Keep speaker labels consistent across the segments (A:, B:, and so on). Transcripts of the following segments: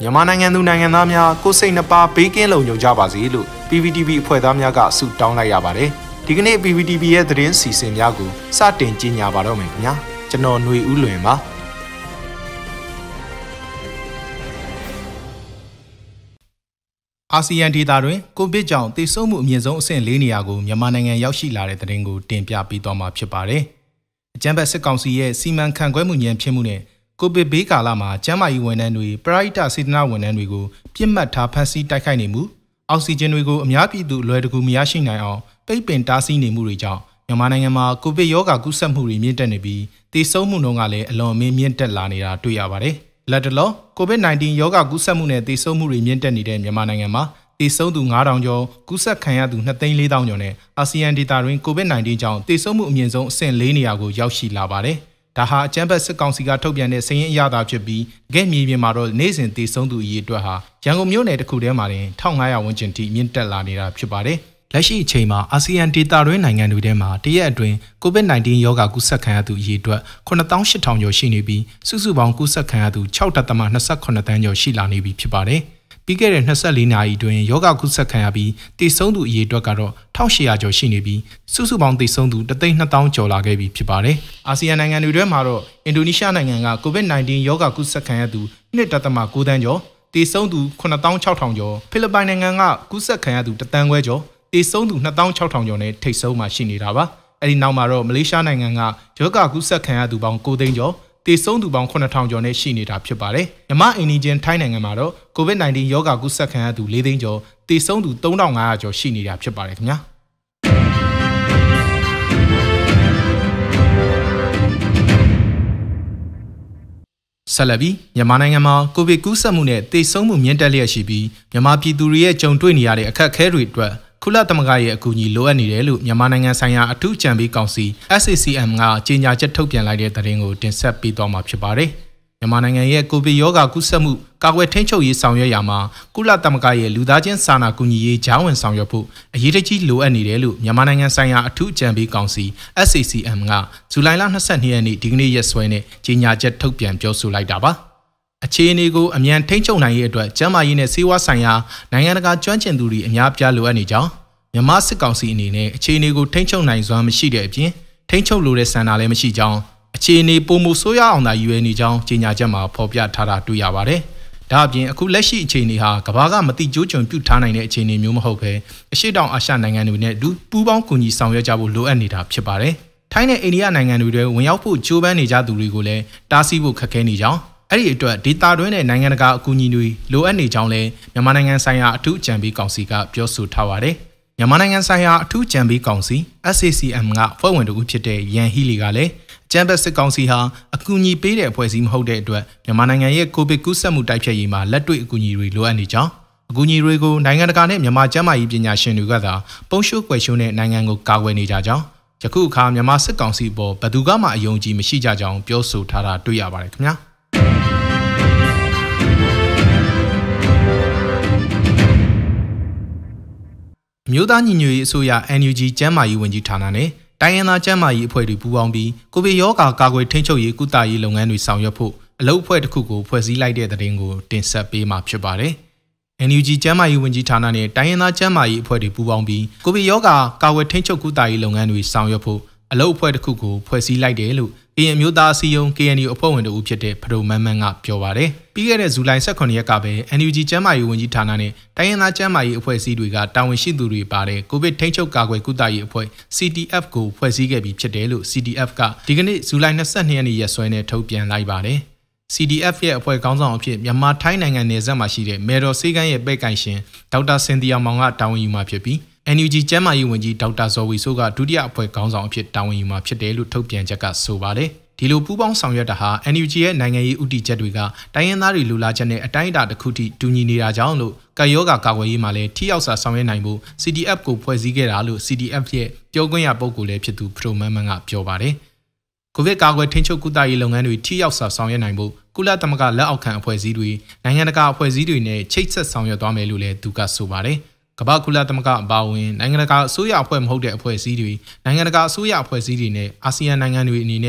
A: မြန်မာနိုင်ငံသူနိုင်ငံသားများကိုစိတ်နှပါဘေးကင်းလုံခြုံကြပါစေလို့ PPTV အဖွဲ့သားများကဆုတောင်းလိုက်ရပါတယ်။ဒီကနေ့ PPTV ရဲ့သတင်းစီစဉ်များကိုစတင်ကြီးညာပါတော့မယ်ခင်ဗျာ။ကျွန်တော်ຫນွေဦးလွင်ပါ။အာဆီယံဒေသတွင်ကိုဗစ်ကြောင့်သေဆုံးမှုအမြင့်ဆုံးအဆင့်4နေရာကိုမြန်မာနိုင်ငံရောက်ရှိလာတဲ့သတင်းကိုတင်ပြပေးသွားမှာဖြစ်ပါတယ်။အကြမ်းဖက်စစ်ကောင်စီရဲ့စီမံခန့်ခွဲမှုညံဖြစ်မှုနဲ့ကိုဗစ်ဘေးကာလမှာကျန်းမာရေးဝန်ထမ်းတွေပရိတ်တစေတနာဝန်ထမ်းတွေကိုပြစ်မှတ်ထားဖမ်းဆီးတိုက်ခိုက်နေမှုအောက်ဆီဂျင်တွေကိုအများပြည်သူအလွယ်တကူမရရှိနိုင်အောင်ပိတ်ပင်တားဆီးနေမှုတွေကြောင့်မြန်မာနိုင်ငံမှာကိုဗစ်ရောဂါကူးစက်မှုတွေမြင့်တက်နေပြီးသေဆုံးမှုနှုန်းကလည်းအလွန်အမင်းမြင့်တက်လာနေတာတွေ့ရပါတယ်။လက်တလော COVID-19 ရောဂါကူးစက်မှုနဲ့သေဆုံးမှုတွေမြင့်တက်နေတဲ့မြန်မာနိုင်ငံမှာသေဆုံးသူ9000ကျော်ကူးစက်ခံရသူ240,000ကျော်နဲ့အာဆီယံဒေသတွင် COVID-19 ကြောင့်သေဆုံးမှုအမြင့်ဆုံးအဆင့်4နေရာကိုရောက်ရှိလာပါတယ်။ဒါဟာအကြမ်းဖက်စစ်ကောင်စီကထုတ်ပြန်တဲ့စာရင်းအရသာဖြစ်ပြီးတကယ်မြေပြင်မှာတော့နေ့စဉ်သေဆုံးသူအရေအတွက်ဟာရန်ကုန်မြို့နယ်တစ်ခုထဲမှာတင်1500ဝန်းကျင်ထိမြင့်တက်လာနေတာဖြစ်ပါတယ်။လက်ရှိအချိန်မှာအာဆီယံဒေသတွင်းနိုင်ငံတွေထဲမှာတရက်အတွင်း COVID-19 ရောဂါကူးစက်ခံရသူအရေအတွက်98,000ကျော်ရှိနေပြီးစုစုပေါင်းကူးစက်ခံရသူ6.28 သန်းကျော်ရှိလာနေပြီဖြစ်ပါတယ်။ပြီးခဲ့တဲ့24နာရီအတွင်းယောဂကုသခံရပြီးသေဆုံးသူအရေအတွက်ကတော့1800ကျော်ရှိနေပြီးစုစုပေါင်းသေဆုံးသူ1,200,000ကျော်လာခဲ့ပြီဖြစ်ပါတယ်။အာဆီယံနိုင်ငံတွေထဲမှာတော့အင်ဒိုနီးရှားနိုင်ငံက COVID-19 ယောဂကုသခံရသူ1.9 သန်းကျော်သေဆုံးသူ96,000ကျော်ဖိလစ်ပိုင်နိုင်ငံကကုသခံရသူ1,000,000ကျော်သေဆုံးသူ26,000ကျော်နဲ့ထိပ်ဆုံးမှာရှိနေတာပါ။အဲဒီနောက်မှာတော့မလေးရှားနိုင်ငံကယောဂကုသခံရသူပေါင်း9သိန်းကျော်သေဆုံးသူပေါင်း9,000ကျော်နဲ့ရှိနေတာဖြစ်ပါတယ်။မြန်မာအိန္ဒိယထိုင်းနိုင်ငံမှာတော့ COVID-19 ရောဂါကူးစက်ခံရသူ4သိန်းကျော်သေဆုံးသူ3,500ကျော်ရှိနေတာဖြစ်ပါတယ်ခင်ဗျာ။ဆက်လက်ပြီးမြန်မာနိုင်ငံမှာကိုဗစ်ကူးစက်မှုနဲ့သေဆုံးမှုမြင့်တက်လျက်ရှိပြီးမြန်မာပြည်သူတွေရဲ့ကြုံတွေ့နေရတဲ့အခက်အခဲတွေအတွက်ကုလသမဂ္ဂရဲ့အကူအညီလိုအပ်နေတယ်လို့မြန်မာနိုင်ငံဆိုင်ရာအထူးကြံပေးကောင်စီ SACM ကကြေညာချက်ထုတ်ပြန်လိုက်တဲ့သတင်းကိုတင်ဆက်ပေးသွားမှာဖြစ်ပါတယ်။မြန်မာနိုင်ငံရဲ့ကိုဗစ်ရောဂါကူးစက်မှုကာကွယ်ထိန်းချုပ်ရေးဆောင်ရွက်ရာမှာကုလသမဂ္ဂရဲ့လူသားချင်းစာနာကူညီရေးကြားဝင်ဆောင်ရွက်ဖို့အရေးတကြီးလိုအပ်နေတယ်လို့မြန်မာနိုင်ငံဆိုင်ရာအထူးကြံပေးကောင်စီ SACM ကဇူလိုင်လ22ရက်နေ့ဒီကနေ့ရက်စွဲနဲ့ကြေညာချက်ထုတ်ပြန်ပြောဆိုလိုက်တာပါ။အခြေအနေကိုအမြန်ထိန်းချုပ်နိုင်ရေးအတွက်ကျန်းမာရေးနဲ့ဆေးဝါးဆိုင်ရာနိုင်ငံတကာကျွမ်းကျင်သူတွေအများပြားလိုအပ်နေကြောင်းမြန်မာစစ်ကောင်စီအနေနဲ့အခြေအနေကိုထိန်းချုပ်နိုင်စွမ်းမရှိတဲ့အပြင်ထိန်းချုပ်လိုတဲ့ဆန္ဒလည်းမရှိကြောင်းအခြေအနေပုံမှုဆိုးရွားအောင်သာယူရနေကြောင်းကြေညာချက်မှာဖော်ပြထားတာတွေ့ရပါတယ်။ဒါအပြင်အခုလက်ရှိအခြေအနေဟာကမ္ဘာကမတိကျိုးကျွန်ပြုထားနိုင်တဲ့အခြေအနေမျိုးမဟုတ်ဘဲအရှေ့တောင်အာရှနိုင်ငံတွေနဲ့ပူးပေါင်းကူညီဆောင်ရွက်ကြဖို့လိုအပ်နေတာဖြစ်ပါတယ်။ထိုင်းနဲ့အိန္ဒိယနိုင်ငံတွေထဲဝင်ရောက်ဖို့ကြိုးပမ်းနေကြသူတွေကိုလည်းတားဆီးဖို့ခက်ခဲနေကြောင်းအဲ့ဒီအတွက်ဒေတာတွင်းနဲ့နိုင်ငံတကာအကူအညီတွေလိုအပ်နေကြောင်းလည်းမြန်မာနိုင်ငံဆိုင်ရာအထူးကြံပေးကောင်စီကပြောဆိုထားပါတယ်။မြန်မာနိုင်ငံဆိုင်ရာအထူးကြံပေးကောင်စီ SACM ကဖွဲ့ဝင်တဦးဖြစ်တဲ့ရန်ဟီလီကလည်းကျန်းဖက်စစ်ကောင်စီဟာအကူအညီပေးတဲ့အဖွဲ့အစည်းမဟုတ်တဲ့အတွက်မြန်မာနိုင်ငံရဲ့ကိုဗစ်ကူးစက်မှုတိုက်ဖျက်ရေးမှာလက်တွေ့အကူအညီတွေလိုအပ်နေကြောင်းအကူအညီတွေကိုနိုင်ငံတကာနဲ့မြန်မာကျန်းမာရေးပညာရှင်တွေကသာပုံရှိုးကွယ်ရှိုးနဲ့နိုင်ငံကိုကာကွယ်နေကြကြောင်းယခုအခါမြန်မာစစ်ကောင်စီပေါ်ဘယ်သူကမှအယုံကြည်မရှိကြကြောင်းပြောဆိုထားတာတွေ့ရပါတယ်ခင်ဗျာမြို့သားညီညွတ်ရေးအစိုးရ NUG ကျန်းမာရေးဝန်ကြီးဌာနနဲ့တိုင်းရင်းသားကျန်းမာရေးအဖွဲ့တွေပူးပေါင်းပြီးကိုဗစ်ရောဂါကာကွယ်ထိန်းချုပ်ရေးကုသရေးလုပ်ငန်းတွေဆောင်ရွက်ဖို့အလုပ်အဖွဲ့တစ်ခုကိုဖွဲ့စည်းလိုက်တဲ့သတင်းကိုတင်ဆက်ပေးမှာဖြစ်ပါတယ်။ NUG ကျန်းမာရေးဝန်ကြီးဌာနနဲ့တိုင်းရင်းသားကျန်းမာရေးအဖွဲ့တွေပူးပေါင်းပြီးကိုဗစ်ရောဂါကာကွယ်ထိန်းချုပ်ကုသရေးလုပ်ငန်းတွေဆောင်ရွက်ဖို့အလုပ်အဖွဲ့တစ်ခုကိုဖွဲ့စည်းလိုက်တယ်လို့ကရင်မျိုးသားအစည်းအရုံး KNU အဖွဲ့ဝင်တို့ဖြစ်တဲ့ဖဒိုမန်းမန်းကပြောပါတယ်။ပြီးခဲ့တဲ့ဇူလိုင်18ရက်ကပဲ NUG ကျန်းမာရေးဝန်ကြီးဌာနနဲ့တိုင်းရင်းသားကျန်းမာရေးအဖွဲ့အစည်းတွေကတာဝန်ရှိသူတွေပါတဲ့ကိုဗစ်ထိန်းချုပ်ကာကွယ်ကုသရေးအဖွဲ့ CTF ကိုဖွဲ့စည်းခဲ့ပြီးဖြစ်တယ်လို့ CTF ကဒီကနေ့ဇူလိုင်22ရက်နေ့ရက်စွဲနဲ့ထုတ်ပြန်လိုက်ပါတယ်။ CTF ရဲ့အဖွဲ့ခေါင်းဆောင်အဖြစ်မြန်မာထိုင်းနိုင်ငံနယ်စပ်မှာရှိတဲ့မေတော်ဆေးကမ်းရဲ့ပဲ့ကန်ရှင်ဒေါက်တာစင်တီယာမောင်ကတာဝန်ယူမှာဖြစ်ပြီးNUG ကျန်းမာရေးဝန်ကြီးဒေါက်တာဇော်ဝီဆိုးကဒုတိယအဖွဲ့ခေါင်းဆောင်အဖြစ်တာဝန်ယူမှာဖြစ်တယ်လို့ထုတ်ပြန်ချက်ကဆိုပါတယ်။ဒီလိုပူးပေါင်းဆောင်ရွက်တာဟာ NUG ရဲ့နိုင်ငံရေးဥတီချက်တွေကတိုင်းရင်းသားတွေလူလာချက်နဲ့အတိုင်းအတာတစ်ခုထိတူညီနေတာကြောင့်လို့ကာယောဂါကာကွယ်ရေးမှာလည်းထိရောက်စွာဆောင်ရွက်နိုင်ဖို့ CTF ကိုဖွဲ့စည်းခဲ့တာလို့ CTF ရဲ့ပြောခွင့်ရပုဂ္ဂိုလ်လည်းဖြစ်သူဖရိုမန်းမန်းကပြောပါတယ်။ကိုဗစ်ကာကွယ်ထိန်းချုပ်ကုသရေးလုပ်ငန်းတွေထိရောက်စွာဆောင်ရွက်နိုင်ဖို့ကုလသမဂ္ဂလက်အောက်ခံအဖွဲ့အစည်းတွေနိုင်ငံတကာအဖွဲ့အစည်းတွေနဲ့ချိတ်ဆက်ဆောင်ရွက်သွားမယ်လို့လည်းသူကဆိုပါတယ်။ကမ္ဘာကုလသမဂ္ဂအပါအဝင်နိုင်ငံတကာအစိုးရအဖွဲ့မဟုတ်တဲ့အဖွဲ့အစည်းတွေနိုင်ငံတကာအစိုးရအဖွဲ့အစည်းတွေနဲ့အာဆီယံနိုင်ငံတွေအနေနဲ့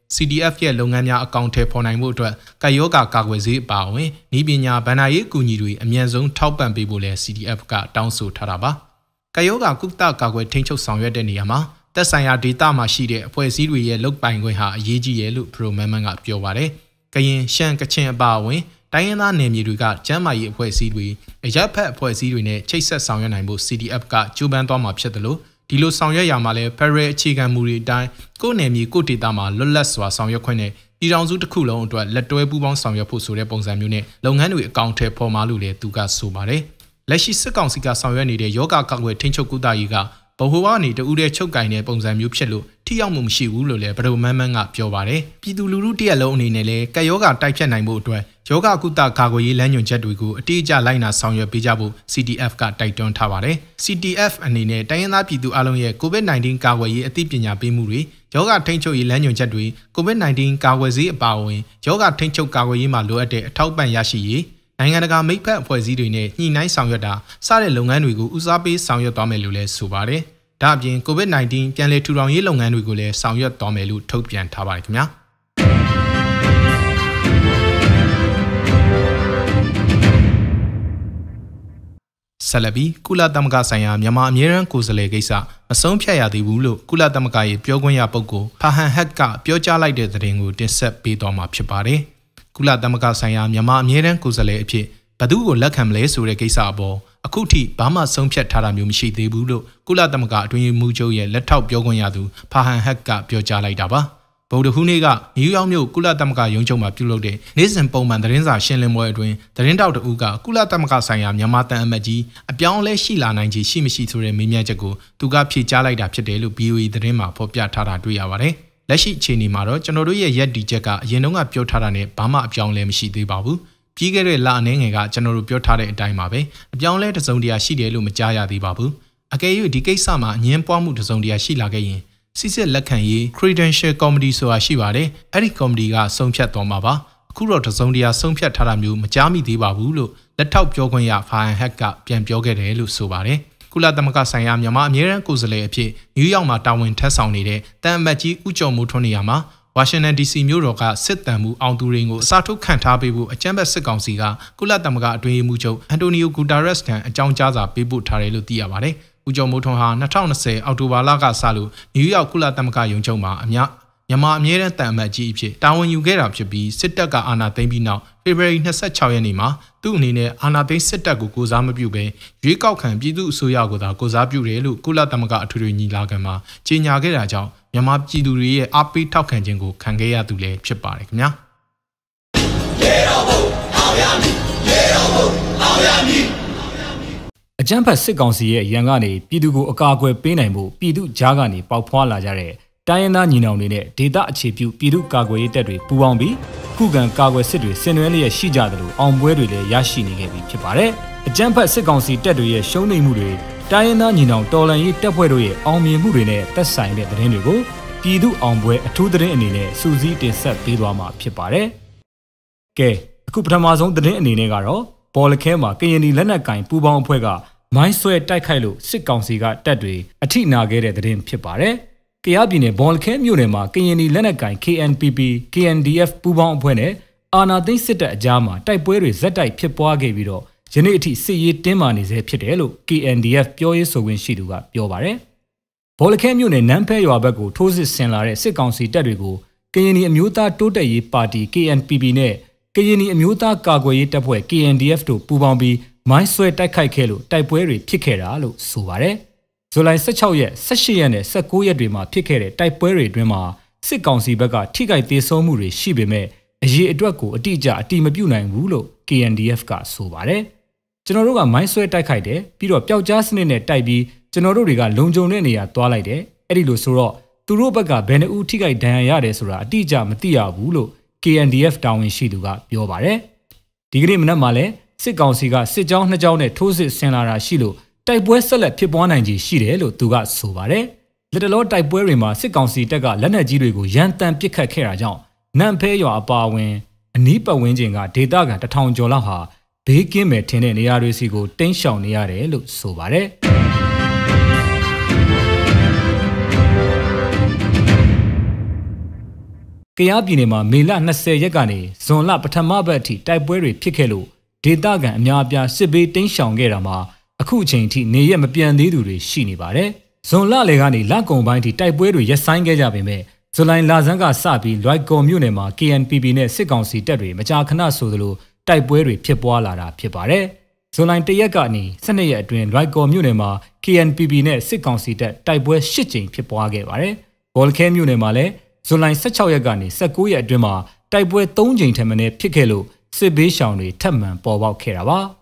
A: CDF ရဲ့လုပ်ငန်းများအကောင့်ထဲပေါ်နိုင်မှုအတွက်ကယောဂကာကွယ်ဆေးအပါအဝင်ဤပညာဗဏ္ဍာရေးအကူအညီတွေအမြန်ဆုံးထောက်ပံ့ပေးဖို့လဲ CDF ကတောင်းဆိုထားတာပါကယောဂကုသကာကွယ်ထိန်းချုပ်ဆောင်ရွက်တဲ့နေရာမှာသက်ဆိုင်ရာဒေသမှာရှိတဲ့အဖွဲ့အစည်းတွေရဲ့လုပ်ပိုင်ခွင့်ဟာအရေးကြီးတယ်လို့ပရိုမန်မန်ကပြောပါတယ်ကရင်ရှမ်းကချင်အပါအဝင်တိုင်းရင်းသားနယ်မြေတွေကကျန်းမာရေးအဖွဲ့အစည်းတွေအရက်ဖက်အဖွဲ့အစည်းတွေနဲ့ချိတ်ဆက်ဆောင်ရွက်နိုင်ဖို့ CDF ကကြိုးပမ်းသွားမှာဖြစ်တယ်လို့ဒီလိုဆောင်ရွက်ရမှာလဲဖက်ဒရယ်အခြေခံမူတွေအတိုင်းကိုယ်နယ်မြေကိုဒေသမှာလွတ်လပ်စွာဆောင်ရွက်ခွင့်နဲ့ပြည်ထောင်စုတစ်ခုလုံးအတွက်လက်တွဲပူးပေါင်းဆောင်ရွက်ဖို့ဆိုတဲ့ပုံစံမျိုးနဲ့လုပ်ငန်းတွေအကောင့်ထဲပေါ်မှာလို့လဲသူကဆိုပါတယ်လက်ရှိစစ်ကောင်စီကဆောင်ရွက်နေတဲ့ယောဂကာကွယ်ထိန်းချုပ်ကုသရေးကဗဟိုကနေတူတဲ့ချုပ်ကင်တဲ့ပုံစံမျိုးဖြစ်လို့ထိရောက်မှုမရှိဘူးလို့လည်းပရိုမန်မန်ကပြောပါတယ်ပြည်သူလူထုတရက်လုံးအနေနဲ့လည်းကယောဂတိုက်ဖြတ်နိုင်မှုအတွက်ယောဂကုသကာကွယ်ရေးလမ်းညွှန်ချက်တွေကိုအတိအကျလိုက်နာဆောင်ရွက်ပေးကြဖို့ CDF ကတိုက်တွန်းထားပါတယ် CDF အနေနဲ့တိုင်းရင်းသားပြည်သူအလုံးရဲ့ COVID-19 ကာကွယ်ရေးအသိပညာပေးမှုတွေယောဂထိန်းချုပ်ရေးလမ်းညွှန်ချက်တွေ COVID-19 ကာကွယ်ဆေးအပါအဝင်ယောဂထိန်းချုပ်ကာကွယ်ရေးမှာလိုအပ်တဲ့အထောက်ပံ့ရရှိရေးနိုင်ငံတကာမိတ်ဖက်အဖွဲ့အစည်းတွေနဲ့ညှိနှိုင်းဆောင်ရွက်တာစတဲ့လုပ်ငန်းတွေကိုဦးစားပေးဆောင်ရွက်သွားမယ်လို့လည်းဆိုပါတယ်ဒါအပြင် COVID-19 ပြန်လည်ထူထောင်ရေးလုပ်ငန်းတွေကိုလည်းဆောင်ရွက်သွားမယ်လို့ထုတ်ပြန်ထားပါတယ်ခင်ဗျာဆက်လက်ပြီးကုလသမဂ္ဂဆိုင်ရာမြန်မာအမြဲတမ်းကိုယ်စားလှယ်ကိစ္စမဆုံးဖြတ်ရသေးဘူးလို့ကုလသမဂ္ဂရဲ့ပြောခွင့်ရပုဂ္ဂိုလ်ဖာဟန်ဟက်ကပြောကြားလိုက်တဲ့သတင်းကိုတင်ဆက်ပေးသွားမှာဖြစ်ပါတယ်ကုလသမဂ္ဂဆိုင်ရာမြန်မာအမြဲတမ်းကိုယ်စားလှယ်အဖြစ်ဘသူ့ကိုလက်ခံမလဲဆိုတဲ့ကိစ္စအပေါ်အခုထိဘာမှဆုံးဖြတ်ထားတာမျိုးမရှိသေးဘူးလို့ကုလသမဂ္ဂအတွင်းရေးမှူးချုပ်ရဲ့လက်ထောက်ပြောခွင့်ရသူဖာဟန်ဟက်ကပြောကြားလိုက်တာပါဗုဒ္ဓဟူးနေ့ကနယူးယောက်မြို့ကုလသမဂ္ဂရုံးချုပ်မှာပြုလုပ်တဲ့နေ့စဉ်ပုံမှန်သတင်းစာရှင်းလင်းပွဲအတွင်းသတင်းတောက်တဦးကကုလသမဂ္ဂဆိုင်ရာမြန်မာတန်အမတ်ကြီးအပြောင်းအလဲရှိလာနိုင်ခြေရှိမရှိဆိုတဲ့မေးမြန်းချက်ကိုသူကဖြေကြားလိုက်တာဖြစ်တယ်လို့ BOE သတင်းမှာဖော်ပြထားတာတွေ့ရပါတယ်လက်ရှိအခြေအနေမှာတော့ကျွန်တော်တို့ရဲ့ရက်ဒီချက်ကအရင်တုန်းကပြောထားတာနဲ့ဘာမှအပြောင်းအလဲမရှိသေးပါဘူးပြီးခဲ့တဲ့လအနေငယ်ကကျွန်တော်တို့ပြောထားတဲ့အတိုင်းပါပဲအပြောင်းလဲတစုံတရာရှိတယ်လို့မကြားရသေးပါဘူးအကယ်၍ဒီကိစ္စမှာအငင်းပွားမှုတစုံတရာရှိလာခဲ့ရင်စစ်စစ်လက်ခံရေး Credential Committee ဆိုတာရှိပါတယ်အဲ့ဒီ Committee ကဆုံးဖြတ်သွားမှာပါအခုတော့တစုံတရာဆုံးဖြတ်ထားတာမျိုးမကြားမိသေးပါဘူးလို့လက်ထောက်ပြောခွင့်ရဖာဟန်ဟက်ကပြန်ပြောခဲ့တယ်လို့ဆိုပါတယ်ကုလသမဂ္ဂဆိုင်ရာမြန်မာအမြဲတမ်းကိုယ်စားလှယ်အဖြစ်နယူးယောက်မှာတာဝန်ထမ်းဆောင်နေတဲ့တန်အမတ်ကြီးဦးကျော်မိုးထွန်းနေရာမှာဝါရှင်တန် DC မြို့တော်ကစစ်တမ်းမှုအောင်သူရင်ကိုအစားထိုးခံထားပေးဖို့အကြမ်းဖက်စစ်ကောင်စီကကုလသမဂ္ဂအတွင်းရေးမှူးချုပ်အန်တိုနီယိုဂူတာရက်စ်ထံအကြောင်းကြားစာပေးပို့ထားတယ်လို့သိရပါတယ်။ဦးကျော်မိုးထွန်းဟာ2020အောက်တိုဘာလကစလို့နယူးယောက်ကုလသမဂ္ဂရုံးချုပ်မှာမြန်မာအမြဲတမ်းတန်အမတ်ကြီးအဖြစ်တာဝန်ယူခဲ့တာဖြစ်ပြီးစစ်တပ်ကအာဏာသိမ်းပြီးနောက်ဖေဖော်ဝါရီ26ရက်နေ့မှာသူ့အနေနဲ့အာဏာသိမ်းစစ်တပ်ကိုကိုစားမပြုဘဲရွေးကောက်ခံပြည်သူ့အစိုးရကိုသာကိုစားပြုတယ်လို့ကုလသမဂ္ဂအထွေထွေညီလာခံမှာကြေညာခဲ့တာကြောင့်မြန်မာပြည်သူတွေရဲ့အားပေးထောက်ခံခြင်းကိုခံခဲ့ရသူလည်းဖြစ်ပါတယ်ခင်ဗျာရေတော်ဘုံအောင်ရမည်ရေတော်ဘုံအောင်ရမည်
B: အကြမ်းဖက်စစ်ကောင်စီရဲ့ရန်ကနေပြည်သူကိုအကာအကွယ်ပေးနိုင်မှုပြည်သူကြားကနေပေါက်ဖွားလာကြတဲ့တိုင်းရင်းသားညီနောင်တွေနဲ့ဒေသအခြေပြုပြည်သူကာကွယ်ရေးတပ်တွေပူးပေါင်းပြီးခုခံကာကွယ်စစ်တွေဆင်နွှဲလျက်ရှိကြသလိုအောင်ပွဲတွေလည်းရရှိနေခဲ့ပြီဖြစ်ပါတယ်။အကြမ်းဖက်စစ်ကောင်စီတပ်တွေရဲ့ရှုံးနိမ့်မှုတွေတိုင်းရင်းသားညီနောင်တော်လှန်ရေးတပ်ဖွဲ့တို့ရဲ့အောင်မြင်မှုတွေနဲ့သက်ဆိုင်တဲ့သတင်းတွေကိုပြည်သူအောင်ပွဲအထူးသတင်းအနေနဲ့စူးစီးတင်ဆက်ပေးသွားမှာဖြစ်ပါတယ်။ကဲအခုပထမဆုံးသတင်းအနေနဲ့ကတော့ဘောလခဲမှာကရင်ပြည်လက်နက်ကင်ပူးပေါင်းအဖွဲ့ကမိုင်းဆွဲတိုက်ခိုက်လို့စစ်ကောင်စီကတပ်တွေအထိနာခဲ့တဲ့သတင်းဖြစ်ပါတယ်။ကယားပြည်နယ်ဘောလခဲမြို့နယ်မှာကရင်ပြည်လက်နက်ကင် KNPP KNDF ပူးပေါင်းအဖွဲ့နဲ့အာဏာသိမ်းစစ်တပ်အကြားမှာတိုက်ပွဲတွေဇက်တိုက်ဖြစ်ပွားခဲ့ပြီးတော့ယနေ့အထိစစ်ရေးတင်းမာနေဆဲဖြစ်တယ်လို့ KNDF ပြောရေးဆိုခွင့်ရှိသူကပြောပါတယ်။ဘောလခဲမြို့နယ်နန်းဖဲရွာဘက်ကိုထိုးစစ်ဆင်လာတဲ့စစ်ကောင်စီတပ်တွေကိုကရင်ပြည်အမျိုးသားတိုးတက်ရေးပါတီ KNPP နဲ့ကရင်ပြည်အမျိုးသားကာကွယ်ရေးတပ်ဖွဲ့ KNDF တို့ပူးပေါင်းပြီးမိုင်းဆွဲတိုက်ခိုက်ခဲ့လို့တိုက်ပွဲတွေဖြစ်ခဲ့တာလို့ဆိုပါတယ်။ဇူလိုင်16ရက်18ရက်နဲ့19ရက်တွေမှာဖြစ်ခဲ့တဲ့တိုက်ပွဲတွေအတွင်းမှာစစ်ကောင်စီဘက်ကထိခိုက်ဒေဆုံးမှုတွေရှိပေမဲ့အရေးအတွက်ကိုအတိအကျအတိမပြုနိုင်ဘူးလို့ KNDF ကဆိုပါတယ်။ကျွန်တော်တို့ကမိုင်းဆွဲတိုက်ခိုက်တယ်ပြီးတော့ပျောက်ကြားစနစ်နဲ့တိုက်ပြီးကျွန်တော်တို့တွေကလုံခြုံတဲ့နေရာသွားလိုက်တယ်။အဲ့ဒီလိုဆိုတော့သူတို့ဘက်ကဘယ်နှဦးထိခိုက်ဒဏ်ရာရတယ်ဆိုတာအတိအကျမသိရဘူးလို့ KNDF တာဝန်ရှိသူကပြောပါတယ်။ဒီကနေ့မနက်မှာလည်းစစ်ကောင်စီကစစ်ကြောင်း2ကြောင်းနဲ့ထိုးစစ်ဆင်လာတာရှိလို့တိုက်ပွဲဆက်လက်ဖြစ်ပွားနိုင်ခြေရှိတယ်လို့သူကဆိုပါတယ်။လက်တလောတိုက်ပွဲတွေမှာစစ်ကောင်စီတပ်ကလက်နက်ကြီးတွေကိုရန်တမ်းပစ်ခတ်ခဲ့တာကြောင့်နန့်ဖဲရွာအပါအဝင်အနီးပတ်ဝန်းကျင်ကဒေသခံ1000ကျော်လောက်ဟာဘေးကင်းမဲ့ထင်တဲ့နေရာတွေစီကိုတိမ်းရှောင်နေရတယ်လို့ဆိုပါတယ်။ကရားပြည်နယ်မှာမေလ20ရက်ကနေဇွန်လပထမပတ်အထိတိုက်ပွဲတွေဖြစ်ခဲ့လို့ဒေသခံအများအပြားစစ်ဘေးတိမ်းရှောင်ခဲ့တာမှာအခုအချိန်ထိနေရက်မပြန်သေးသူတွေရှိနေပါတယ်။ဇွန်လလယ်ကနေလကုန်ပိုင်းထိတိုက်ပွဲတွေရပ်ဆိုင်းခဲ့ကြပေမဲ့ဇူလိုင်လဆန်းကစပြီးလွိုက်ကော်မြို့နယ်မှာ KNPP နဲ့စစ်ကောင်စီတပ်တွေမကြာခဏဆိုသလိုတိုက်ပွဲတွေဖြစ်ပွားလာတာဖြစ်ပါတယ်။ဇူလိုင်1ရက်ကနေ12ရက်အတွင်းလွိုက်ကော်မြို့နယ်မှာ KNPP နဲ့စစ်ကောင်စီတပ်တိုက်ပွဲ8ကြိမ်ဖြစ်ပွားခဲ့ပါတယ်။ဘောလခဲမြို့နယ်မှာလည်းဇူလိုင်16ရက်ကနေ19ရက်အတွင်းမှာတိုက်ပွဲ3ကြိမ်ထက်မနည်းဖြစ်ခဲ့လို့စစ်ဘေးရှောင်တွေထပ်မံပေါ်ပေါက်ခဲ့တာပါ။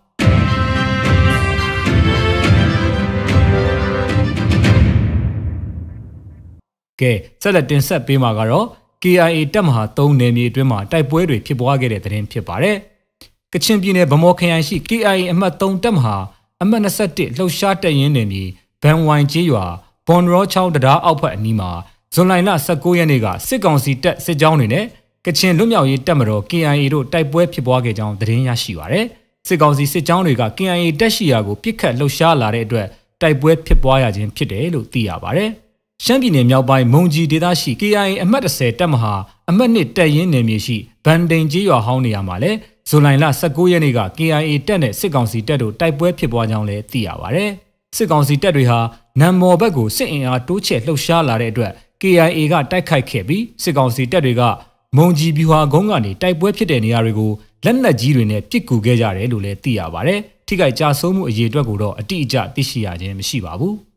B: ကဲဆက်လက်တင်ဆက်ပေးမှာကတော့ KIA တပ်မဟာ3နယ်မြေအတွင်းမှာတိုက်ပွဲတွေဖြစ်ပွားခဲ့တဲ့သတင်းဖြစ်ပါတယ်။ကချင်ပြည်နယ်ဗမော်ခရိုင်ရှိ KIA အမှတ်3တပ်မဟာအမှတ်21လှုပ်ရှားတပ်ရင်းနယ်မြေဘန်ဝိုင်ကျေးရွာဘွန်ရောချောင်းတရားအောက်ဖက်အနီးမှာဇွန်လ19ရက်နေ့ကစစ်ကောင်စီတပ်စစ်ကြောင်းတွေနဲ့ကချင်လွတ်မြောက်ရေးတပ်မတော် KIA တို့တိုက်ပွဲဖြစ်ပွားခဲ့ကြောင်းသတင်းရရှိပါရယ်။စစ်ကောင်စီစစ်ကြောင်းတွေက KIA တပ်ရှိရာကိုပစ်ခတ်လှုပ်ရှားလာတဲ့အတွက်တိုက်ပွဲဖြစ်ပွားရခြင်းဖြစ်တယ်လို့သိရပါရယ်။ရှမ်းပြည်နယ်မြောက်ပိုင်းမုံကြီးဒေသရှိ KIA အမှတ်10တပ်မဟာအမှတ်2တပ်ရင်းနယ်မြေရှိဗန်ဒိန်ကျေးရွာဟောင်းနေရာမှာလည်းဇူလိုင်19ရက်နေ့က KIA တပ်နဲ့စစ်ကောင်စီတပ်တို့တိုက်ပွဲဖြစ်ပွားကြောင်းလည်းသိရပါရယ်။စစ်ကောင်စီတပ်တွေဟာနမ်မော်ဘက်ကိုစစ်အင်အားတိုးချဲ့လှုပ်ရှားလာတဲ့အတွက် KIA ကတိုက်ခိုက်ခဲ့ပြီးစစ်ကောင်စီတပ်တွေကမုံကြီးဗျူဟာကုန်းကနေတိုက်ပွဲဖြစ်တဲ့နေရာတွေကိုလက်နက်ကြီးတွေနဲ့ပစ်ကူခဲ့ကြတယ်လို့လည်းသိရပါဗျ။ထိခိုက်ကြဆုံးမှုအရေအတွက်ကိုတော့အတိအကျသိရှိရခြင်းမရှိပါဘူး။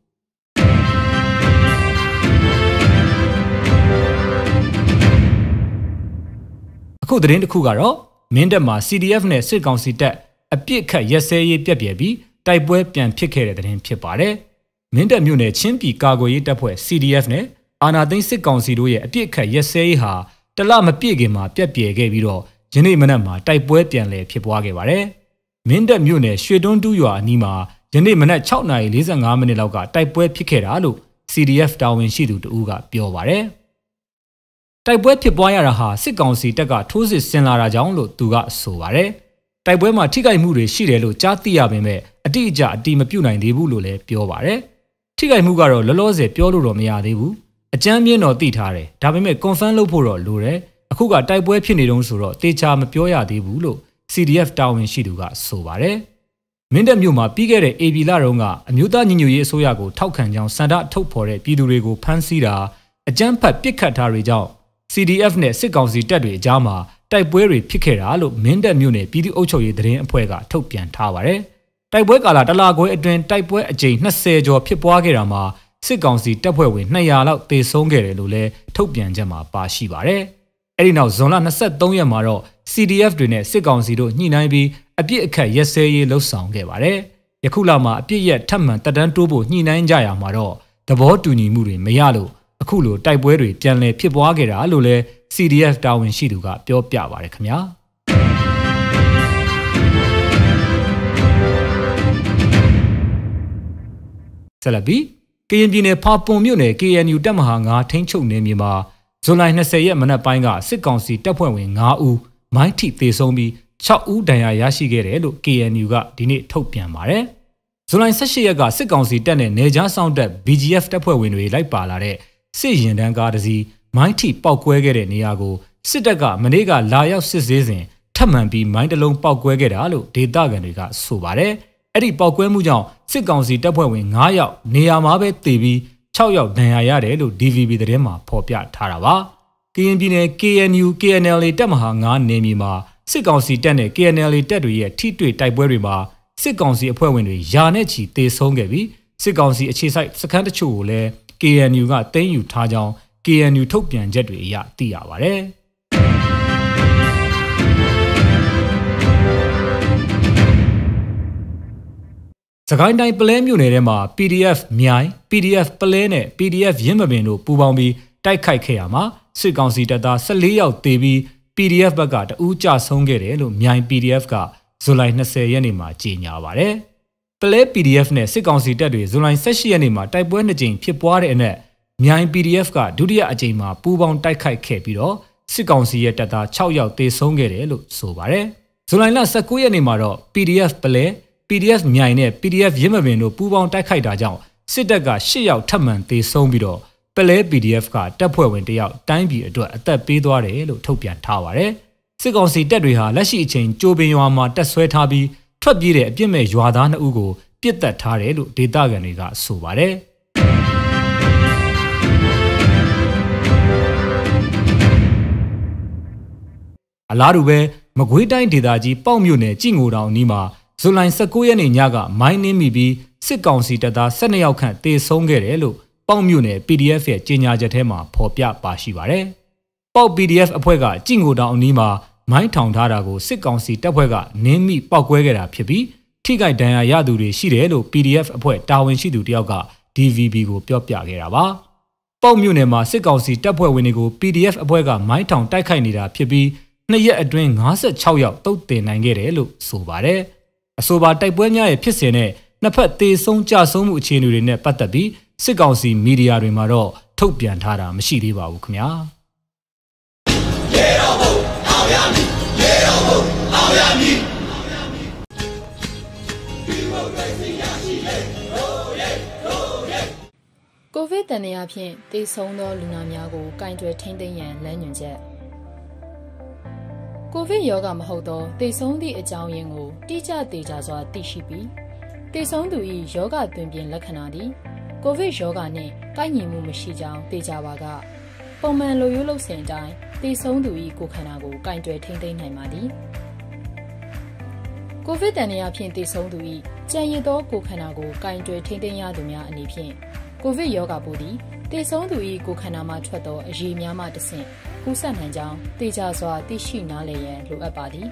B: အခုသတင်းတစ်ခုကတော့မင်းတပ်မှာ CDF နဲ့စစ်ကောင်စီတပ်အပြစ်ခတ်ရက်စဲရေးပြက်ပြဲပြီးတိုက်ပွဲပြန်ဖြစ်ခဲ့တဲ့သတင်းဖြစ်ပါတယ်။မင်းတပ်မြို့နယ်ချင်းပြည်ကာကွယ်ရေးတပ်ဖွဲ့ CDF နဲ့အာနာသိန်းစစ်ကောင်စီတို့ရဲ့အပြစ်ခတ်ရက်စဲရေးဟာတလမပြည့်ခင်မှာပြက်ပြဲခဲ့ပြီးတော့ယနေ့မနက်မှာတိုက်ပွဲပြန်လည်ဖြစ်ပွားခဲ့ပါတယ်။မင်းတပ်မြို့နယ်ရွှေတွန်းတူးရွာအနီးမှာယနေ့မနက်6:45မိနစ်လောက်ကတိုက်ပွဲဖြစ်ခဲ့တာလို့ CDF တာဝန်ရှိသူတဦးကပြောပါတယ်။တိုက်ပွဲဖြစ်ပွားရတာဟာစစ်ကောင်စီတပ်ကထိုးစစ်ဆင်လာတာကြောင့်လို့သူကဆိုပါတယ်။တိုက်ပွဲမှာထိခိုက်မှုတွေရှိတယ်လို့ကြားသိရပေမဲ့အတိအကျအတိမပြုတ်နိုင်သေးဘူးလို့လည်းပြောပါတယ်။ထိခိုက်မှုကတော့လောလောဆယ်ပြောလို့တော့မရသေးဘူး။အကြမ်းမြင့်တော့သိထားတယ်ဒါပေမဲ့ confirm လုပ်ဖို့တော့လိုတယ်အခုကတိုက်ပွဲဖြစ်နေတုန်းဆိုတော့တေချာမပြောရသေးဘူးလို့ CDF တာဝန်ရှိသူကဆိုပါတယ်မင်းတပ်မြို့မှာပြီးခဲ့တဲ့ AB လတုန်းကအမျိုးသားညီညွတ်ရေးအစိုးရကိုထောက်ခံကြောင်းစန္ဒထုတ်ဖော်တဲ့ပြည်သူတွေကိုဖမ်းဆီးတာအကြမ်းဖက်ပစ်ခတ်တာတွေကြောင့် CDF နဲ့စစ်ကောင်စီတပ်တွေအကြားမှာတိုက်ပွဲတွေဖြစ်ခဲ့တာလို့မင်းတပ်မြို့နယ်ပြည်သူ့အုပ်ချုပ်ရေးသတင်းအဖွဲ့ကထုတ်ပြန်ထားပါတယ်တိုက်ပွဲကာလတလခွဲအတွင်းတိုက်ပွဲအကြိမ်20ကျော်ဖြစ်ပွားခဲ့တာမှာစစ်ကောင်စီတပ်ဖွဲ့ဝင်200လောက်သေဆုံးခဲ့တယ်လို့လည်းထုတ်ပြန်ချက်မှာပါရှိပါတယ်။အဲဒီနောက်ဇွန်လ23ရက်မှာတော့ CDF တွေနဲ့စစ်ကောင်စီတို့ညှိနှိုင်းပြီးအပြစ်အခတ်ရက်စဲရေးလှုပ်ဆောင်ခဲ့ပါတယ်။ယခုလမှာအပြစ်ရက်ထပ်မံတက်တန်းတိုးဖို့ညှိနှိုင်းကြရမှာတော့သဘောတူညီမှုတွေမရလို့အခုလိုတိုက်ပွဲတွေပြန်လည်ဖြစ်ပွားခဲ့တာလို့လည်း CDF တာဝန်ရှိသူကပြောပြပါတယ်ခင်ဗျာ။ဆက်လက်ပြီးကရင်ပြည်နယ်ဖာပွန်မြို့နယ် KNU တပ်မဟာ9ထိန်းချုပ်နယ်မြေမှာဇွန်လ20ရက်မနက်ပိုင်းကစစ်ကောင်စီတပ်ဖွဲ့ဝင်9ဦးမိုင်းထိသေဆုံးပြီး6ဦးဒဏ်ရာရရှိခဲ့တယ်လို့ KNU ကဒီနေ့ထုတ်ပြန်ပါတယ်။ဇွန်လ18ရက်ကစစ်ကောင်စီတပ်နဲ့နေကြားဆောင်တပ် BGF တပ်ဖွဲ့ဝင်တွေလိုက်ပါလာတဲ့စစ်ရင်တန်းကားတစ်စီးမိုင်းထိပောက်ကွဲခဲ့တဲ့နေရာကိုစစ်တပ်ကမနေ့ကလာရောက်စစ်ဆေးစဉ်ထပ်မံပြီးမိုင်းတစ်လုံးပောက်ကွဲခဲ့တာလို့ဒေသခံတွေကဆိုပါတယ်။အဲ့ဒီပောက်ကွဲမှုကြောင့်စစ်ကောင်စီတပ်ဖွဲ့ဝင်9ယောက်နေရာမှာပဲတေပြီး6ယောက်ဒဏ်ရာရတယ်လို့ DVB သတင်းမှာဖော်ပြထားတာပါ။ကရင်ပြည်နယ် KNU KNLA တပ်မဟာ9နယ်မြေမှာစစ်ကောင်စီတပ်နဲ့ KNLA တပ်တွေရဲ့ထိတွေ့တိုက်ပွဲတွေမှာစစ်ကောင်စီအဖွဲ့ဝင်တွေယာနဲ့ချီတေဆုံးခဲ့ပြီးစစ်ကောင်စီအခြေစိုက်စခန်းတချို့ကိုလည်း KNU ကသိမ်းယူထားကြောင်း KNU ထုတ်ပြန်ချက်တွေအရသိရပါတယ်။စကိုင်းတိုင်းပလဲမြို့နယ်ထဲမှာ PDF မြိုင် PDF ပလဲနဲ့ PDF ရင်းမပင်တို့ပူးပေါင်းပြီးတိုက်ခိုက်ခဲ့ရမှာစစ်ကောင်စီတပ်သား14ယောက်သေပြီး PDF ဘက်ကတဦးကြဆုံးခဲ့တယ်လို့မြိုင် PDF ကဇူလိုင်20ရက်နေ့မှာကြေညာပါတယ်။ပလဲ PDF နဲ့စစ်ကောင်စီတပ်တွေဇူလိုင်18ရက်နေ့မှာတိုက်ပွဲ2ကြိမ်ဖြစ်ပွားတဲ့အနက်မြိုင် PDF ကဒုတိယအကြိမ်မှာပူးပေါင်းတိုက်ခိုက်ခဲ့ပြီးတော့စစ်ကောင်စီရဲ့တပ်သား6ယောက်သေဆုံးခဲ့တယ်လို့ဆိုပါတယ်။ဇူလိုင်19ရက်နေ့မှာတော့ PDF ပလဲ PDF မြိုင်နဲ့ PDF ရင်းမပင်တို့ပူးပေါင်းတိုက်ခိုက်တာကြောင့်စစ်တပ်က10ယောက်ထပ်မံသေဆုံးပြီးတော့ပလဲ PDF ကတပ်ဖွဲ့ဝင်တယောက်တိုင်းပြည်အတွက်အသက်ပေးသွားတယ်လို့ထုတ်ပြန်ထားပါတယ်စစ်ကောင်စီတပ်တွေဟာလက်ရှိအချိန်ကြိုပင်ရွာမှာတပ်ဆွဲထားပြီးထွက်ပြေးတဲ့အပြစ်မဲ့ရွာသား2ဦးကိုပြစ်တက်ထားတယ်လို့ဒေသခံတွေကဆိုပါတယ်အလားတူပဲမကွေးတိုင်းဒေသကြီးပေါ့မြို့နယ်ကြည်ငိုတောင်နီးမှာဇူလိုင်19ရက်နေ့ညကမိုင်းနင်းမိပြီးစစ်ကောင်စီတပ်သား12ယောက်ခန့်တေဆုံးခဲ့တယ်လို့ပေါ့မြို့နယ် PDF ရဲ့ကြေညာချက်ထဲမှာဖော်ပြပါရှိပါတယ်။ပေါ့ PDF အဖွဲ့ကကြည်ငိုတောင်အနီးမှာမိုင်းထောင်ထားတာကိုစစ်ကောင်စီတပ်ဖွဲ့ကနင်းမိပောက်ကွဲခဲ့တာဖြစ်ပြီးထိခိုက်ဒဏ်ရာရသူတွေရှိတယ်လို့ PDF အဖွဲ့တာဝန်ရှိသူတယောက်က DVB ကိုပြောပြခဲ့တာပါ။ပေါ့မြို့နယ်မှာစစ်ကောင်စီတပ်ဖွဲ့ဝင်တွေကို PDF အဖွဲ့ကမိုင်းထောင်တိုက်ခိုက်နေတာဖြစ်ပြီး2ရက်အတွင်း56ယောက်တုတ်တင်နိုင်ခဲ့တယ်လို့ဆိုပါတယ်။အဆိုပါတိုက်ပွဲများရဲ့ဖြစ်စဉ်နဲ့နှစ်ဖက်တေဆုံးကြဆုံးမှုအခြေအနေတွေနဲ့ပတ်သက်ပြီးစစ်ကောင်စီမီဒီယာတွေမှာတော့ထုတ်ပြန်ထားတာမရှိသေးပါဘူးခင်ဗျာ။ရေတော်ဘုံအောင်ရမည်ရေတော်ဘုံအောင်ရမည်
C: ကိုဗစ်တန်ရာဖြင့်တေဆုံးသောလူနာများကိုကင်တွယ်ထိန်းသိမ်းရန်လမ်းညွှန်ချက်ကိုဗစ်ရောဂါမဟုတ်သောတေဆုံးသည့်အကြောင်းရင်းကိုတိကျသေချာစွာသိရှိပြီးတေဆုံးသူ၏ရောဂါတွင်ပြင်လက္ခဏာသည်ကိုဗစ်ရောဂါနှင့်ကိုက်ညီမှုမရှိကြောင်းသိကြပါကပုံမှန်လိုရိုးလုပ်စဉ်အတိုင်းတေဆုံးသူ၏ကိုယ်ခန္ဓာကိုကင်တွယ်ထိန်းသိမ်းနိုင်ပါသည်ကိုဗစ်တန်ရာဖြင့်တေဆုံးသူ၏ကြံရည်သောကိုယ်ခန္ဓာကိုကင်တွယ်ထိန်းသိမ်းရသူများအနေဖြင့်ကိုဗစ်ရောဂါပိုးသည်တေဆုံးသူ၏ကိုယ်ခန္ဓာမှထွက်သောအရည်များမှတဆင့်ကူးစက်နိုင်ကြောင်းသိကြစွာသိရှိနားလည်ရန်လိုအပ်ပါသည်